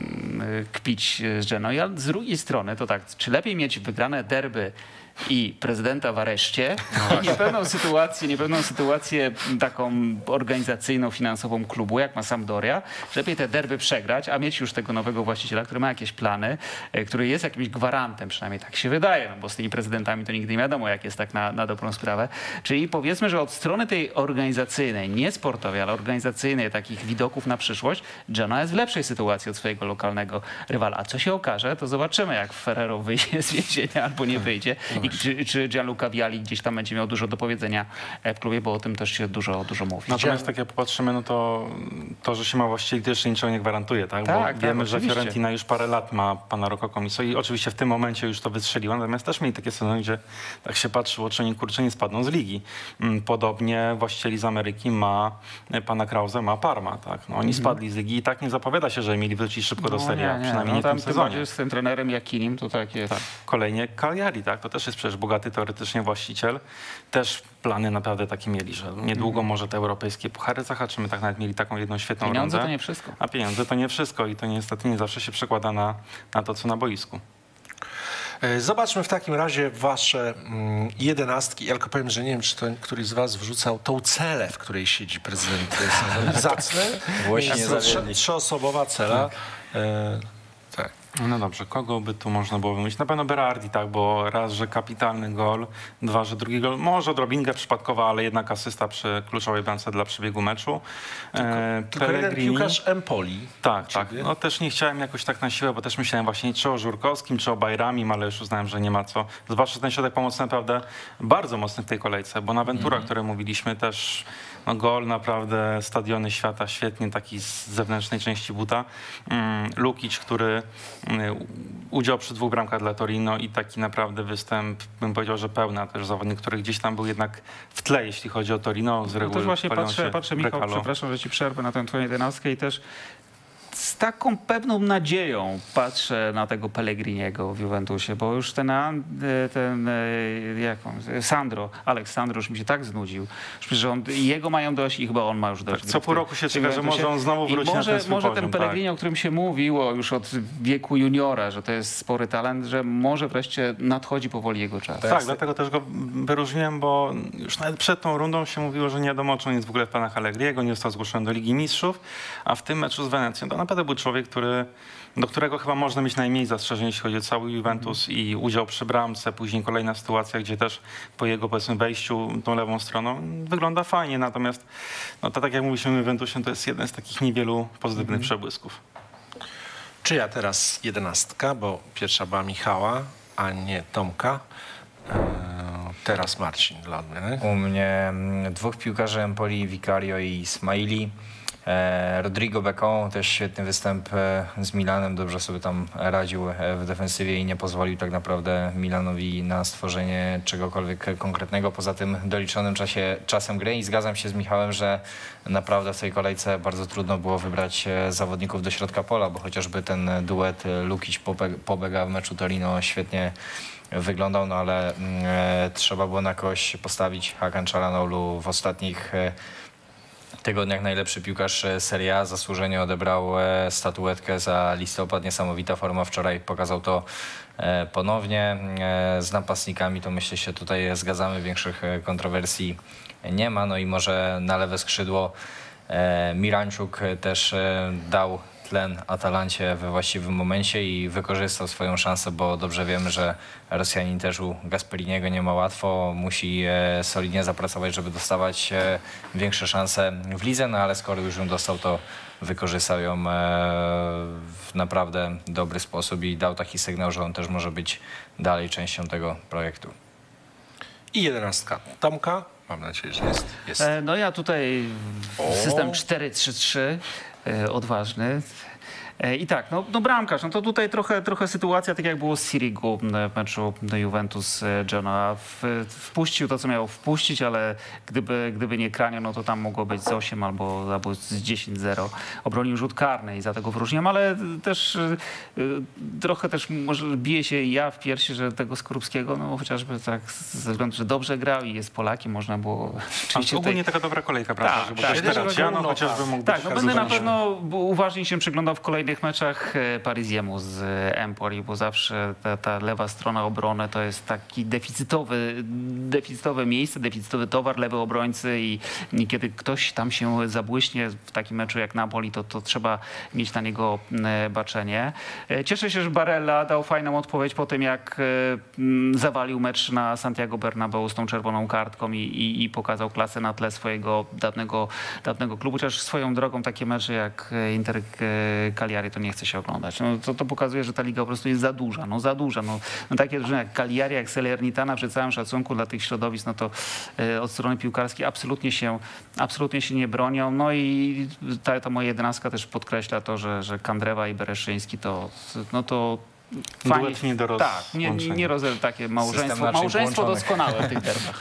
kpić z Genoi, ale z drugiej strony to tak, czy lepiej mieć wygrane derby i prezydenta w areszcie i niepewną sytuację taką organizacyjną, finansową klubu, jak ma Sampdoria, lepiej te derby przegrać, a mieć już tego nowego właściciela, który ma jakieś plany, który jest jakimś gwarantem, przynajmniej tak się wydaje, no bo z tymi prezydentami to nigdy nie wiadomo, jak jest tak na dobrą sprawę. Czyli powiedzmy, że od strony tej organizacyjnej, nie sportowej, ale organizacyjnej, takich widoków na przyszłość, Genoa jest w lepszej sytuacji od swojego lokalnego rywala. A co się okaże, to zobaczymy, jak Ferrero wyjdzie z więzienia albo nie wyjdzie. czy Gianluca Vialli gdzieś tam będzie miał dużo do powiedzenia w klubie, bo o tym też się dużo mówi. Natomiast jak popatrzymy, no to, że się ma właścicieli, też niczego nie gwarantuje, tak? Tak, Bo wiemy, że oczywiście. Fiorentina już parę lat ma pana Rocco Commisso i oczywiście w tym momencie już to wystrzeliło, natomiast też mieli takie sezony, gdzie tak się patrzyło, czy oni kurczę nie spadną z ligi. Podobnie właścicieli z Ameryki ma pana Krause, ma Parma, tak? No, oni spadli z ligi i tak nie zapowiada się, że mieli wrócić szybko do Serie A, przynajmniej nie w tym sezonie. Z tym trenerem Jakinim to tak jest. Tak. Kolejnie Cagliari, tak? To też jest przecież bogaty teoretycznie właściciel. Też plany naprawdę takie mieli, że niedługo może te europejskie puchary zahaczymy, tak nawet mieli taką jedną świetną Pieniądze rundę. to nie wszystko. A pieniądze to nie wszystko i to niestety nie zawsze się przekłada na to, co na boisku. Zobaczmy w takim razie wasze jedenastki. Ja tylko powiem, że nie wiem, czy to któryś z was wrzucał tą celę, w której siedzi prezydent. To jest zacne. Trzyosobowa cela. Tak. No dobrze, kogo by tu można było wymyślić? Na pewno Berardi, tak, bo raz, że kapitalny gol, dwa, że drugi gol, może odrobinkę przypadkowa, ale jednak asysta przy kluczowej bramce dla przebiegu meczu. Tylko jeden piłkarz Empoli. Tak. No też nie chciałem jakoś tak na siłę, bo też myślałem właśnie czy o Żurkowskim, czy o Bajramim, ale już uznałem, że nie ma co. Zwłaszcza, że ten środek pomocny naprawdę bardzo mocny w tej kolejce, bo na Ventura, o którym mówiliśmy, też no gol, naprawdę stadiony świata, świetnie, taki z zewnętrznej części buta. Lukic, który udział przy 2 bramkach dla Torino i taki naprawdę występ, bym powiedział, że pełna też zawodnik, który gdzieś tam był jednak w tle, jeśli chodzi o Torino. Z reguły też właśnie patrzę Michał, przepraszam, że ci przerwę na tę twoją 11 i też z taką pewną nadzieją patrzę na tego Pellegriniego w Juventusie, bo już Alex Sandro już mi się tak znudził, że jego mają dość i chyba on ma już dość. Tak, co pół roku się czeka, że może on znowu wróci na ten swój Może poziom, ten Pellegrini, o którym się mówiło już od wieku juniora, że to jest spory talent, że może wreszcie nadchodzi powoli jego czas. Tak, dlatego też go wyróżniłem, bo już nawet przed tą rundą się mówiło, że nie wiadomo, czy on jest w ogóle w planach Allegriego, nie został zgłoszony do Ligi Mistrzów, a w tym meczu z Wenecją to naprawdę był człowiek, do którego chyba można mieć najmniej zastrzeżeń, jeśli chodzi o cały Juventus i udział przy bramce, później kolejna sytuacja, gdzie też po jego powiedzmy wejściu tą lewą stroną wygląda fajnie, natomiast no to tak jak mówiliśmy o Juventusie, to jest jeden z takich niewielu pozytywnych przebłysków. Czyja teraz 11, bo pierwsza była Michała, a nie Tomka. Teraz Marcin dla odmiany. U mnie 2 piłkarzy Empoli, Vicario i Ismaili. Rodrigo Becon, też świetny występ z Milanem, dobrze sobie tam radził w defensywie i nie pozwolił tak naprawdę Milanowi na stworzenie czegokolwiek konkretnego poza tym doliczonym czasem gry i zgadzam się z Michałem, że naprawdę w tej kolejce bardzo trudno było wybrać zawodników do środka pola, bo chociażby ten duet Lukic-Pobega w meczu Torino świetnie wyglądał, no ale trzeba było na kogoś postawić. Hakan Çalhanoğlu w ostatnich tygodniach najlepszy piłkarz Serie A, zasłużenie odebrał statuetkę za listopad, niesamowita forma, wczoraj pokazał to ponownie. Z napastnikami to myślę się tutaj zgadzamy, większych kontrowersji nie ma, no i może na lewe skrzydło Miranchuk też dał tlen Atalancie we właściwym momencie i wykorzystał swoją szansę, bo dobrze wiemy, że Rosjanin też u Gasperiniego nie ma łatwo, musi solidnie zapracować, żeby dostawać większe szanse w lidze, no ale skoro już ją dostał, to wykorzystał ją w naprawdę dobry sposób i dał taki sygnał, że on też może być dalej częścią tego projektu. I 11 Tomka, mam nadzieję, że jest. No ja tutaj system 4-3-3, odważny. I tak, no bramkarz, no to tutaj trochę sytuacja tak jak było z Sirigu w meczu Juventus Genoa. Wpuścił to, co miał wpuścić, ale gdyby nie Kranio, no to tam mogło być z 8 albo z 10-0. Obronił rzut karny i za tego wyróżniam, ale też trochę też może bije się ja w piersi, że tego Skorupskiego, no chociażby tak ze względu, że dobrze grał i jest Polakiem, można było... A ogólnie taka dobra kolejka, prawda? Tak, bo też Terracciano chociażby mógł być. Tak, no będę na pewno uważnie się przyglądał w kolejnych meczach Parisiemu z Empoli, bo zawsze ta lewa strona obrony to jest taki deficytowe miejsce, deficytowy towar lewy obrońcy i kiedy ktoś tam się zabłyśnie w takim meczu jak Napoli, to trzeba mieć na niego baczenie. Cieszę się, że Barella dał fajną odpowiedź po tym, jak zawalił mecz na Santiago Bernabeu z tą czerwoną kartką i pokazał klasę na tle swojego dawnego klubu, chociaż swoją drogą takie mecze jak Inter Cagliari Cagliari to nie chce się oglądać. No, to pokazuje, że ta liga po prostu jest za duża. No takie drużyny jak Cagliari, jak Salernitana, przy całym szacunku dla tych środowisk, no to od strony piłkarskiej absolutnie się nie bronią. No i ta moja 11 też podkreśla to, że Kandrewa i Bereszyński to fajnie. Tak, takie małżeństwo doskonałe w tych derbach.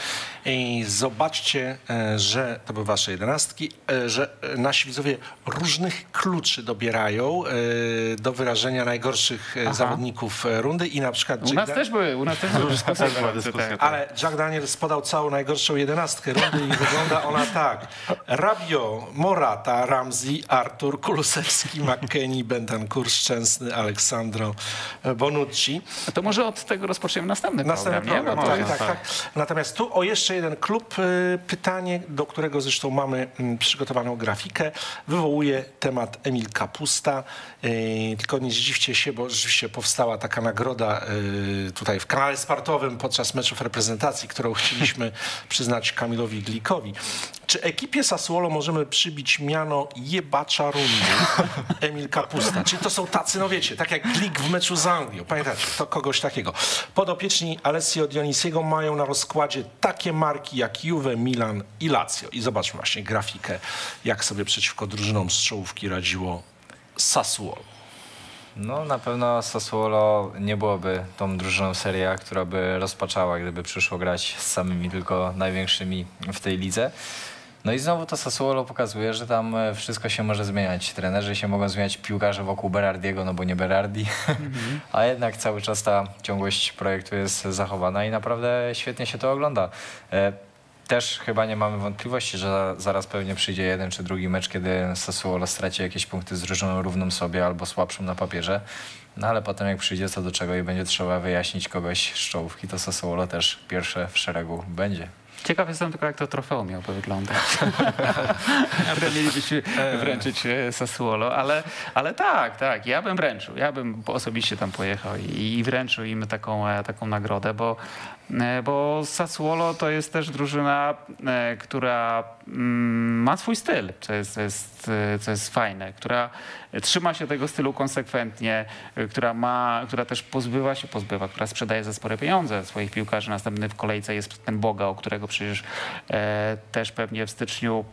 I zobaczcie, że to były wasze 11, że nasi widzowie różnych kluczy dobierają do wyrażenia najgorszych zawodników rundy i na przykład... U nas też były dyskusje. Ale Jack Daniels podał całą najgorszą 11 rundy i wygląda ona tak. Rabiot, Morata, Ramsey, Artur, Kulusewski, McKennie, Bentancur, Szczęsny, Aleksandro, Bonucci. A to może od tego rozpoczniemy następny program. Tak. Natomiast tu o jeszcze jeden klub, pytanie, do którego zresztą mamy przygotowaną grafikę, wywołuje temat Emil Kapusta. Tylko nie zdziwcie się, bo rzeczywiście powstała taka nagroda tutaj w kanale sportowym podczas meczów reprezentacji, którą chcieliśmy przyznać Kamilowi Glikowi. Czy ekipie Sassuolo możemy przybić miano jebacza rundy Emil Kapusta? Czyli to są tacy, no wiecie, tak jak Glik w meczu z Anglią. Pamiętacie, to kogoś takiego. Podopieczni Alessio Dionisiego mają na rozkładzie takie marki jak Juve, Milan i Lazio. I zobaczmy właśnie grafikę, jak sobie przeciwko drużynom z czołówki radziło Sassuolo. No na pewno Sassuolo nie byłoby tą drużyną Serie A, która by rozpaczała, gdyby przyszło grać z samymi tylko największymi w tej lidze. No i znowu to Sassuolo pokazuje, że tam wszystko się może zmieniać. Trenerzy się mogą zmieniać, piłkarze wokół Berardiego, no bo nie Berardi. A jednak cały czas ta ciągłość projektu jest zachowana i naprawdę świetnie się to ogląda. Też chyba nie mamy wątpliwości, że zaraz pewnie przyjdzie jeden czy drugi mecz, kiedy Sassuolo straci jakieś punkty z drużyną równą sobie albo słabszą na papierze. No ale potem jak przyjdzie co do czego i będzie trzeba wyjaśnić kogoś z czołówki, to Sassuolo też pierwsze w szeregu będzie. Ciekaw jestem tylko, jak to trofeum miałby wyglądać. które mielibyśmy wręczyć Sassuolo, ale tak, ja bym wręczył. Ja bym osobiście tam pojechał i wręczył im taką nagrodę, bo Sassuolo to jest też drużyna, która ma swój styl, co jest fajne, która trzyma się tego stylu konsekwentnie, która też która sprzedaje za spore pieniądze swoich piłkarzy. Następny w kolejce jest ten Boga, o którego przecież też pewnie w styczniu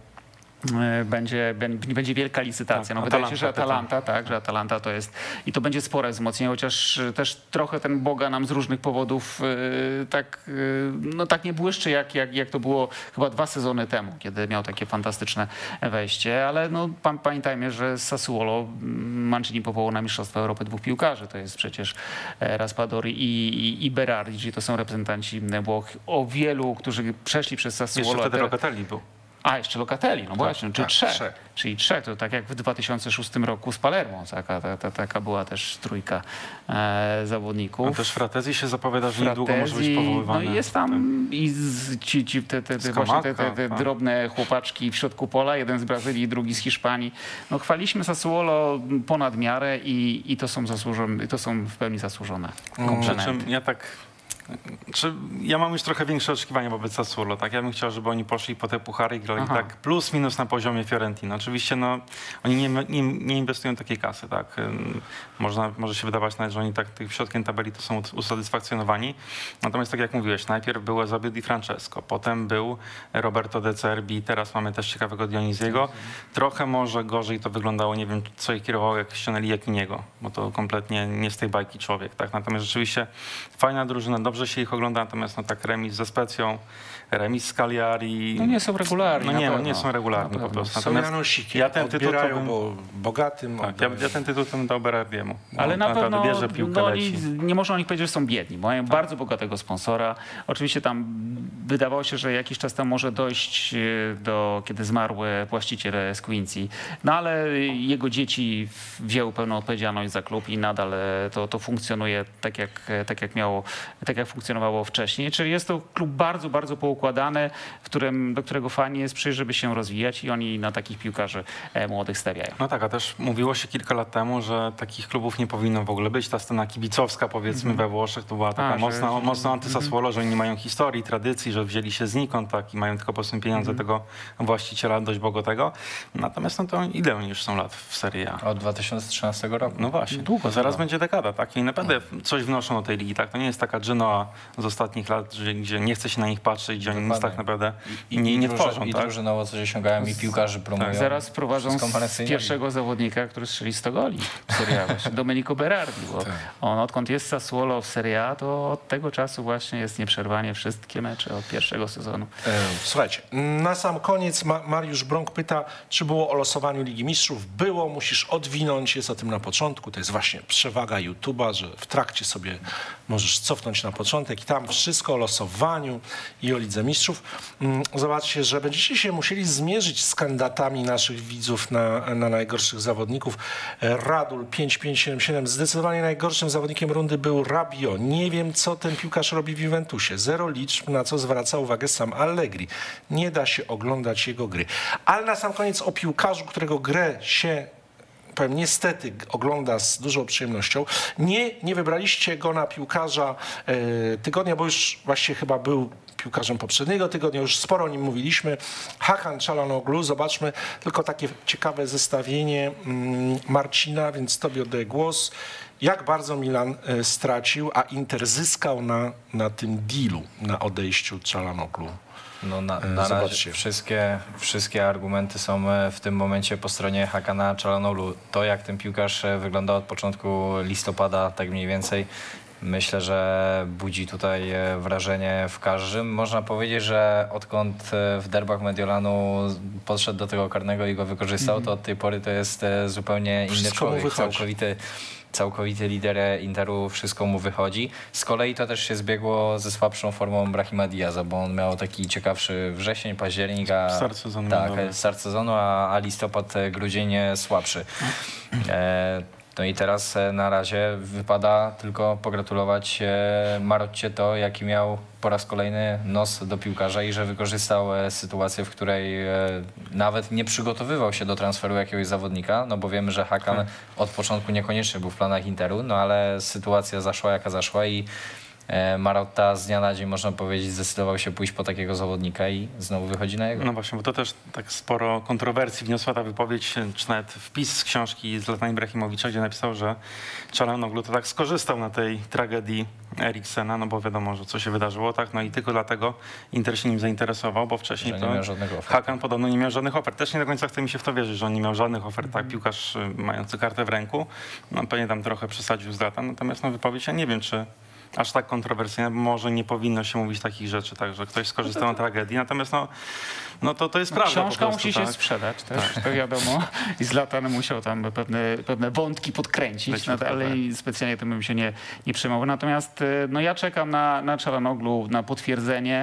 będzie wielka licytacja. No, wydaje się, że Atalanta to jest i to będzie spore wzmocnienie, chociaż też trochę ten Boga nam z różnych powodów tak nie błyszczy, jak to było chyba 2 sezony temu, kiedy miał takie fantastyczne wejście, ale no, pamiętajmy, że Sassuolo Mancini powołał na Mistrzostwa Europy 2 piłkarzy. To jest przecież Raspadori i Berardi, czyli to są reprezentanci Włoch. O wielu, którzy przeszli przez Sassuolo. Jeszcze wtedy Locatelli był. A, jeszcze Locatelli, no właśnie, czyli trzech. To tak jak w 2006 roku z Palermo, taka była też trójka zawodników. A też Fratesi się zapowiada, że niedługo może być powoływany. No i jest tam i te drobne chłopaczki w środku pola, jeden z Brazylii, drugi z Hiszpanii. No chwaliśmy Sassuolo ponad miarę i to są zasłużone, to są w pełni zasłużone komplementy. Ja mam już trochę większe oczekiwania wobec Sassuolo, tak? Ja bym chciał, żeby oni poszli po te puchary i grali tak plus minus na poziomie Fiorentino. Oczywiście no, oni nie inwestują takiej kasy, tak? Może się wydawać nawet, że oni tak tych środkiem tabeli to są usatysfakcjonowani. Natomiast tak jak mówiłeś, najpierw był Eusebio Di Francesco, potem był Roberto De Zerbi, teraz mamy też ciekawego Dionisiego. Trochę może gorzej to wyglądało, nie wiem, co ich kierowało, jak ściągnęli Jakiniego, bo to kompletnie nie z tej bajki człowiek, tak? Natomiast rzeczywiście fajna drużyna, dobrze się ich ogląda, natomiast no tak remis ze Specją, remis z Cagliari. No nie są regularni. No nie są regularni po prostu. Są Janosiki, ja ten tytuł bo bogatym. Tak, ja ten tytuł bym dał Berardiemu. Ale na pewno nie można o nich powiedzieć, że są biedni, bo mają bardzo bogatego sponsora. Oczywiście tam wydawało się, że jakiś czas tam może dojść kiedy zmarł właściciel z Quincy. No ale jego dzieci wzięły pełną odpowiedzialność za klub i nadal to funkcjonuje tak jak funkcjonowało wcześniej. Czyli jest to klub bardzo, bardzo poukładany, do którego fajnie jest przyjść, żeby się rozwijać i oni na takich piłkarzy młodych stawiają. No tak, a też mówiło się kilka lat temu, że takich klubów nie powinno w ogóle być. Ta scena kibicowska, powiedzmy, we Włoszech to była taka mocno anty-Sassuolo, że oni nie mają historii, tradycji, że wzięli się znikąd, tak, i mają tylko po prostu pieniądze tego właściciela dość bogatego. Natomiast no to ile oni już są lat w Serie A? Od 2013 roku. No właśnie, długo. Zaraz będzie dekada, tak? I naprawdę coś wnoszą do tej ligi, tak? To nie jest taka Genoa z ostatnich lat, gdzie nie chce się na nich patrzeć, gdzie oni nic tak naprawdę nie tworzą. I drużynowo coś osiągają i piłkarzy promują. Zaraz wprowadzą pierwszego zawodnika, który strzeli 100 goli w Serie A, właśnie Domenico Berardi, bo on odkąd jest Sassuolo w Serie A, to od tego czasu właśnie jest nieprzerwanie wszystkie mecze od pierwszego sezonu. Słuchajcie, na sam koniec Mariusz Brąk pyta, czy było o losowaniu Ligi Mistrzów? Było, musisz odwinąć, jest o tym na początku. To jest właśnie przewaga YouTube'a, że w trakcie sobie możesz cofnąć na początek i tam wszystko o losowaniu i o Lidze Mistrzów. Zobaczcie, że będziecie się musieli zmierzyć z kandydatami naszych widzów na najgorszych zawodników. Radul 5577. Zdecydowanie najgorszym zawodnikiem rundy był Rabiot. Nie wiem, co ten piłkarz robi w Juventusie. 0 liczb, na co zwraca uwagę sam Allegri. Nie da się oglądać jego gry. Ale na sam koniec o piłkarzu, którego grę się niestety ogląda z dużą przyjemnością. Nie wybraliście go na piłkarza tygodnia, bo już właściwie chyba był piłkarzem poprzedniego tygodnia, już sporo o nim mówiliśmy. Hakan Çalhanoğlu, zobaczmy tylko takie ciekawe zestawienie Marcina, więc tobie oddaję głos. Jak bardzo Milan stracił, a Inter zyskał na tym dealu, na odejściu Çalhanoğlu? No na razie wszystkie argumenty są w tym momencie po stronie Hakana Çalhanoğlu. To, jak ten piłkarz wygląda od początku listopada, tak mniej więcej, myślę, że budzi tutaj wrażenie w każdym. Można powiedzieć, że odkąd w derbach Mediolanu podszedł do tego karnego i go wykorzystał, to od tej pory to jest zupełnie inny człowiek, całkowity lider Interu, wszystko mu wychodzi. Z kolei to też się zbiegło ze słabszą formą Brahima Diaza, bo on miał taki ciekawszy wrzesień, październik, start sezonu, a listopad, grudzień słabszy. No i teraz na razie wypada tylko pogratulować Marotcie to, jaki miał po raz kolejny nos do piłkarza i że wykorzystał sytuację, w której nawet nie przygotowywał się do transferu jakiegoś zawodnika, no bo wiemy, że Hakan od początku niekoniecznie był w planach Interu, no ale sytuacja zaszła jaka zaszła i Marotta z dnia na dzień, można powiedzieć, zdecydował się pójść po takiego zawodnika i znowu wychodzi na jego. No właśnie, bo to też tak sporo kontrowersji wniosła ta wypowiedź, czy nawet wpis z książki Zlatana Ibrahimowicza, gdzie napisał, że Çalhanoğlu to tak skorzystał na tej tragedii Eriksena, no bo wiadomo, że co się wydarzyło, tak, no i tylko dlatego Inter się nim zainteresował, bo wcześniej to Hakan podobno nie miał żadnych ofert. Też nie do końca chce mi się w to wierzyć, że on nie miał żadnych ofert, tak, piłkarz mający kartę w ręku, no pewnie tam trochę przesadził Zlatan, natomiast no wypowiedź, ja nie wiem, czy aż tak kontrowersyjne, może nie powinno się mówić takich rzeczy, tak, że ktoś skorzystał na tragedii, natomiast no to jest prawda. Książka po prostu, musi się sprzedać też, to wiadomo. I Zlatan musiał tam pewne wątki podkręcić, ale specjalnie tym bym się nie przejmował. Natomiast no ja czekam na Çalhanoğlu, na potwierdzenie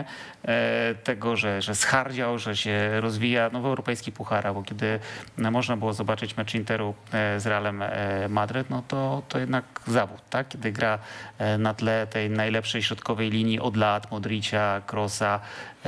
tego, że schardział, że się rozwija w europejskich pucharach, bo kiedy można było zobaczyć mecz Interu z Realem Madryt, no to jednak zawód, tak? Kiedy gra na tle tej najlepszej środkowej linii od lat, Modricia, Krosa,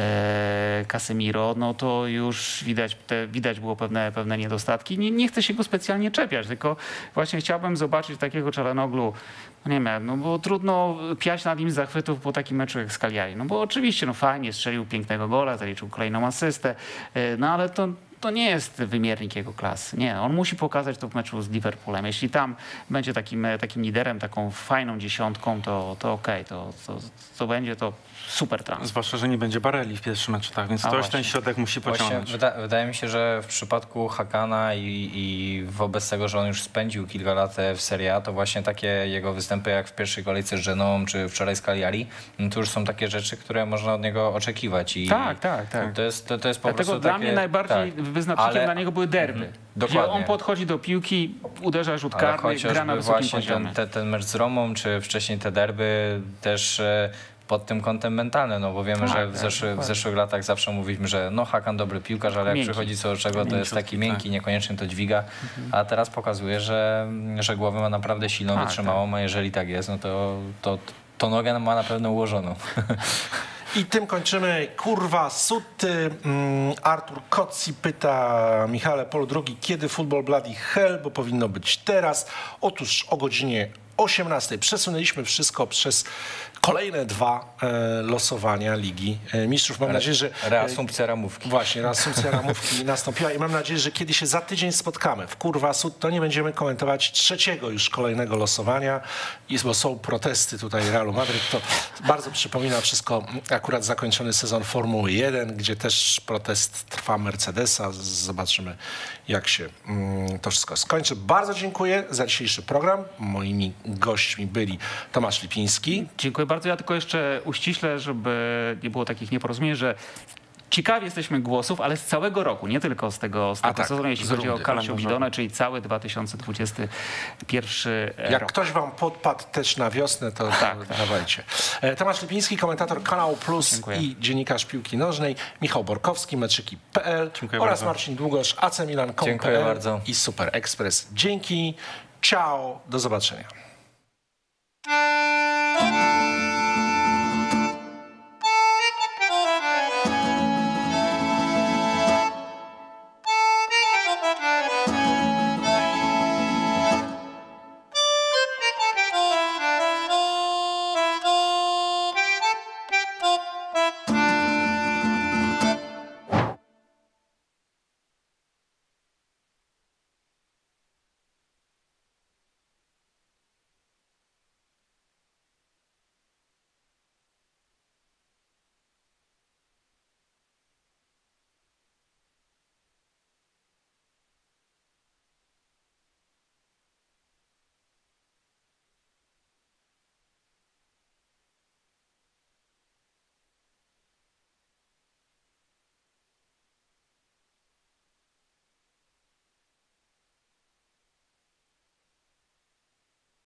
Casemiro, no to już widać było pewne niedostatki. Nie chcę się go specjalnie czepiać, tylko właśnie chciałbym zobaczyć takiego Çalhanoğlu, no nie wiem, no bo trudno piać nad nim zachwytów po takim meczu jak z Cagliari. No bo oczywiście, no fajnie, strzelił pięknego gola, zaliczył kolejną asystę, no ale to nie jest wymiernik jego klasy. Nie, on musi pokazać to w meczu z Liverpoolem. Jeśli tam będzie takim liderem, taką fajną dziesiątką, to okej, to będzie to super transfer. Zwłaszcza, że nie będzie Barelli w pierwszym meczu, tak, więc ktoś ten środek musi pociągnąć. Wydaje mi się, że w przypadku Hakana i wobec tego, że on już spędził kilka lat w Serie A, to właśnie takie jego występy jak w pierwszej kolejce z Genoą czy wczoraj z Cagliari, to już są takie rzeczy, które można od niego oczekiwać. I tak. To jest po Dlatego prostu dla takie, mnie najbardziej wyznacznikiem dla niego były derby. Gdzie on podchodzi do piłki, uderza rzut karny, gra na wysokim poziomie. Ten mecz z Romą, czy wcześniej te derby też pod tym kątem mentalnym, no bo wiemy, że w zeszłych latach zawsze mówiliśmy, że no Hakan dobry piłkarz, ale jak przychodzi co do czego, to jest taki miękki, niekoniecznie to dźwiga, a teraz pokazuje, że głowę ma naprawdę silną, wytrzymałą, a jeżeli tak jest, no to to nogę ma na pewno ułożoną. I tym kończymy. Kurwa suty. Artur Koczi pyta Michale Polu II, kiedy Football Bloody Hell, bo powinno być teraz. Otóż o godzinie 18 przesunęliśmy wszystko przez kolejne 2 losowania Ligi Mistrzów. Mam nadzieję, że... Reasumpcja ramówki. Właśnie, reasumpcja ramówki nastąpiła i mam nadzieję, że kiedy się za tydzień spotkamy w Kurwa Sud, to nie będziemy komentować 3. już kolejnego losowania, bo są protesty tutaj Realu Madryt. To bardzo przypomina wszystko akurat zakończony sezon Formuły 1, gdzie też protest trwa Mercedesa. Zobaczymy, jak się to wszystko skończy. Bardzo dziękuję za dzisiejszy program. Moimi gośćmi byli Tomasz Lipiński. Dziękuję bardzo. Ja tylko jeszcze uściślę, żeby nie było takich nieporozumień, że ciekawi jesteśmy głosów, ale z całego roku, nie tylko z tego sezonu, jeśli chodzi o Calcio Bidone, czyli cały 2021 Jak rok. ktoś wam podpadł też na wiosnę, to dawajcie. Tomasz Lipiński, komentator Kanału Plus. Dziękuję. I dziennikarz piłki nożnej, Michał Borkowski, meczyki.pl oraz Marcin Długosz, AC Milan.pl i Super Express. Dzięki, ciao, do zobaczenia.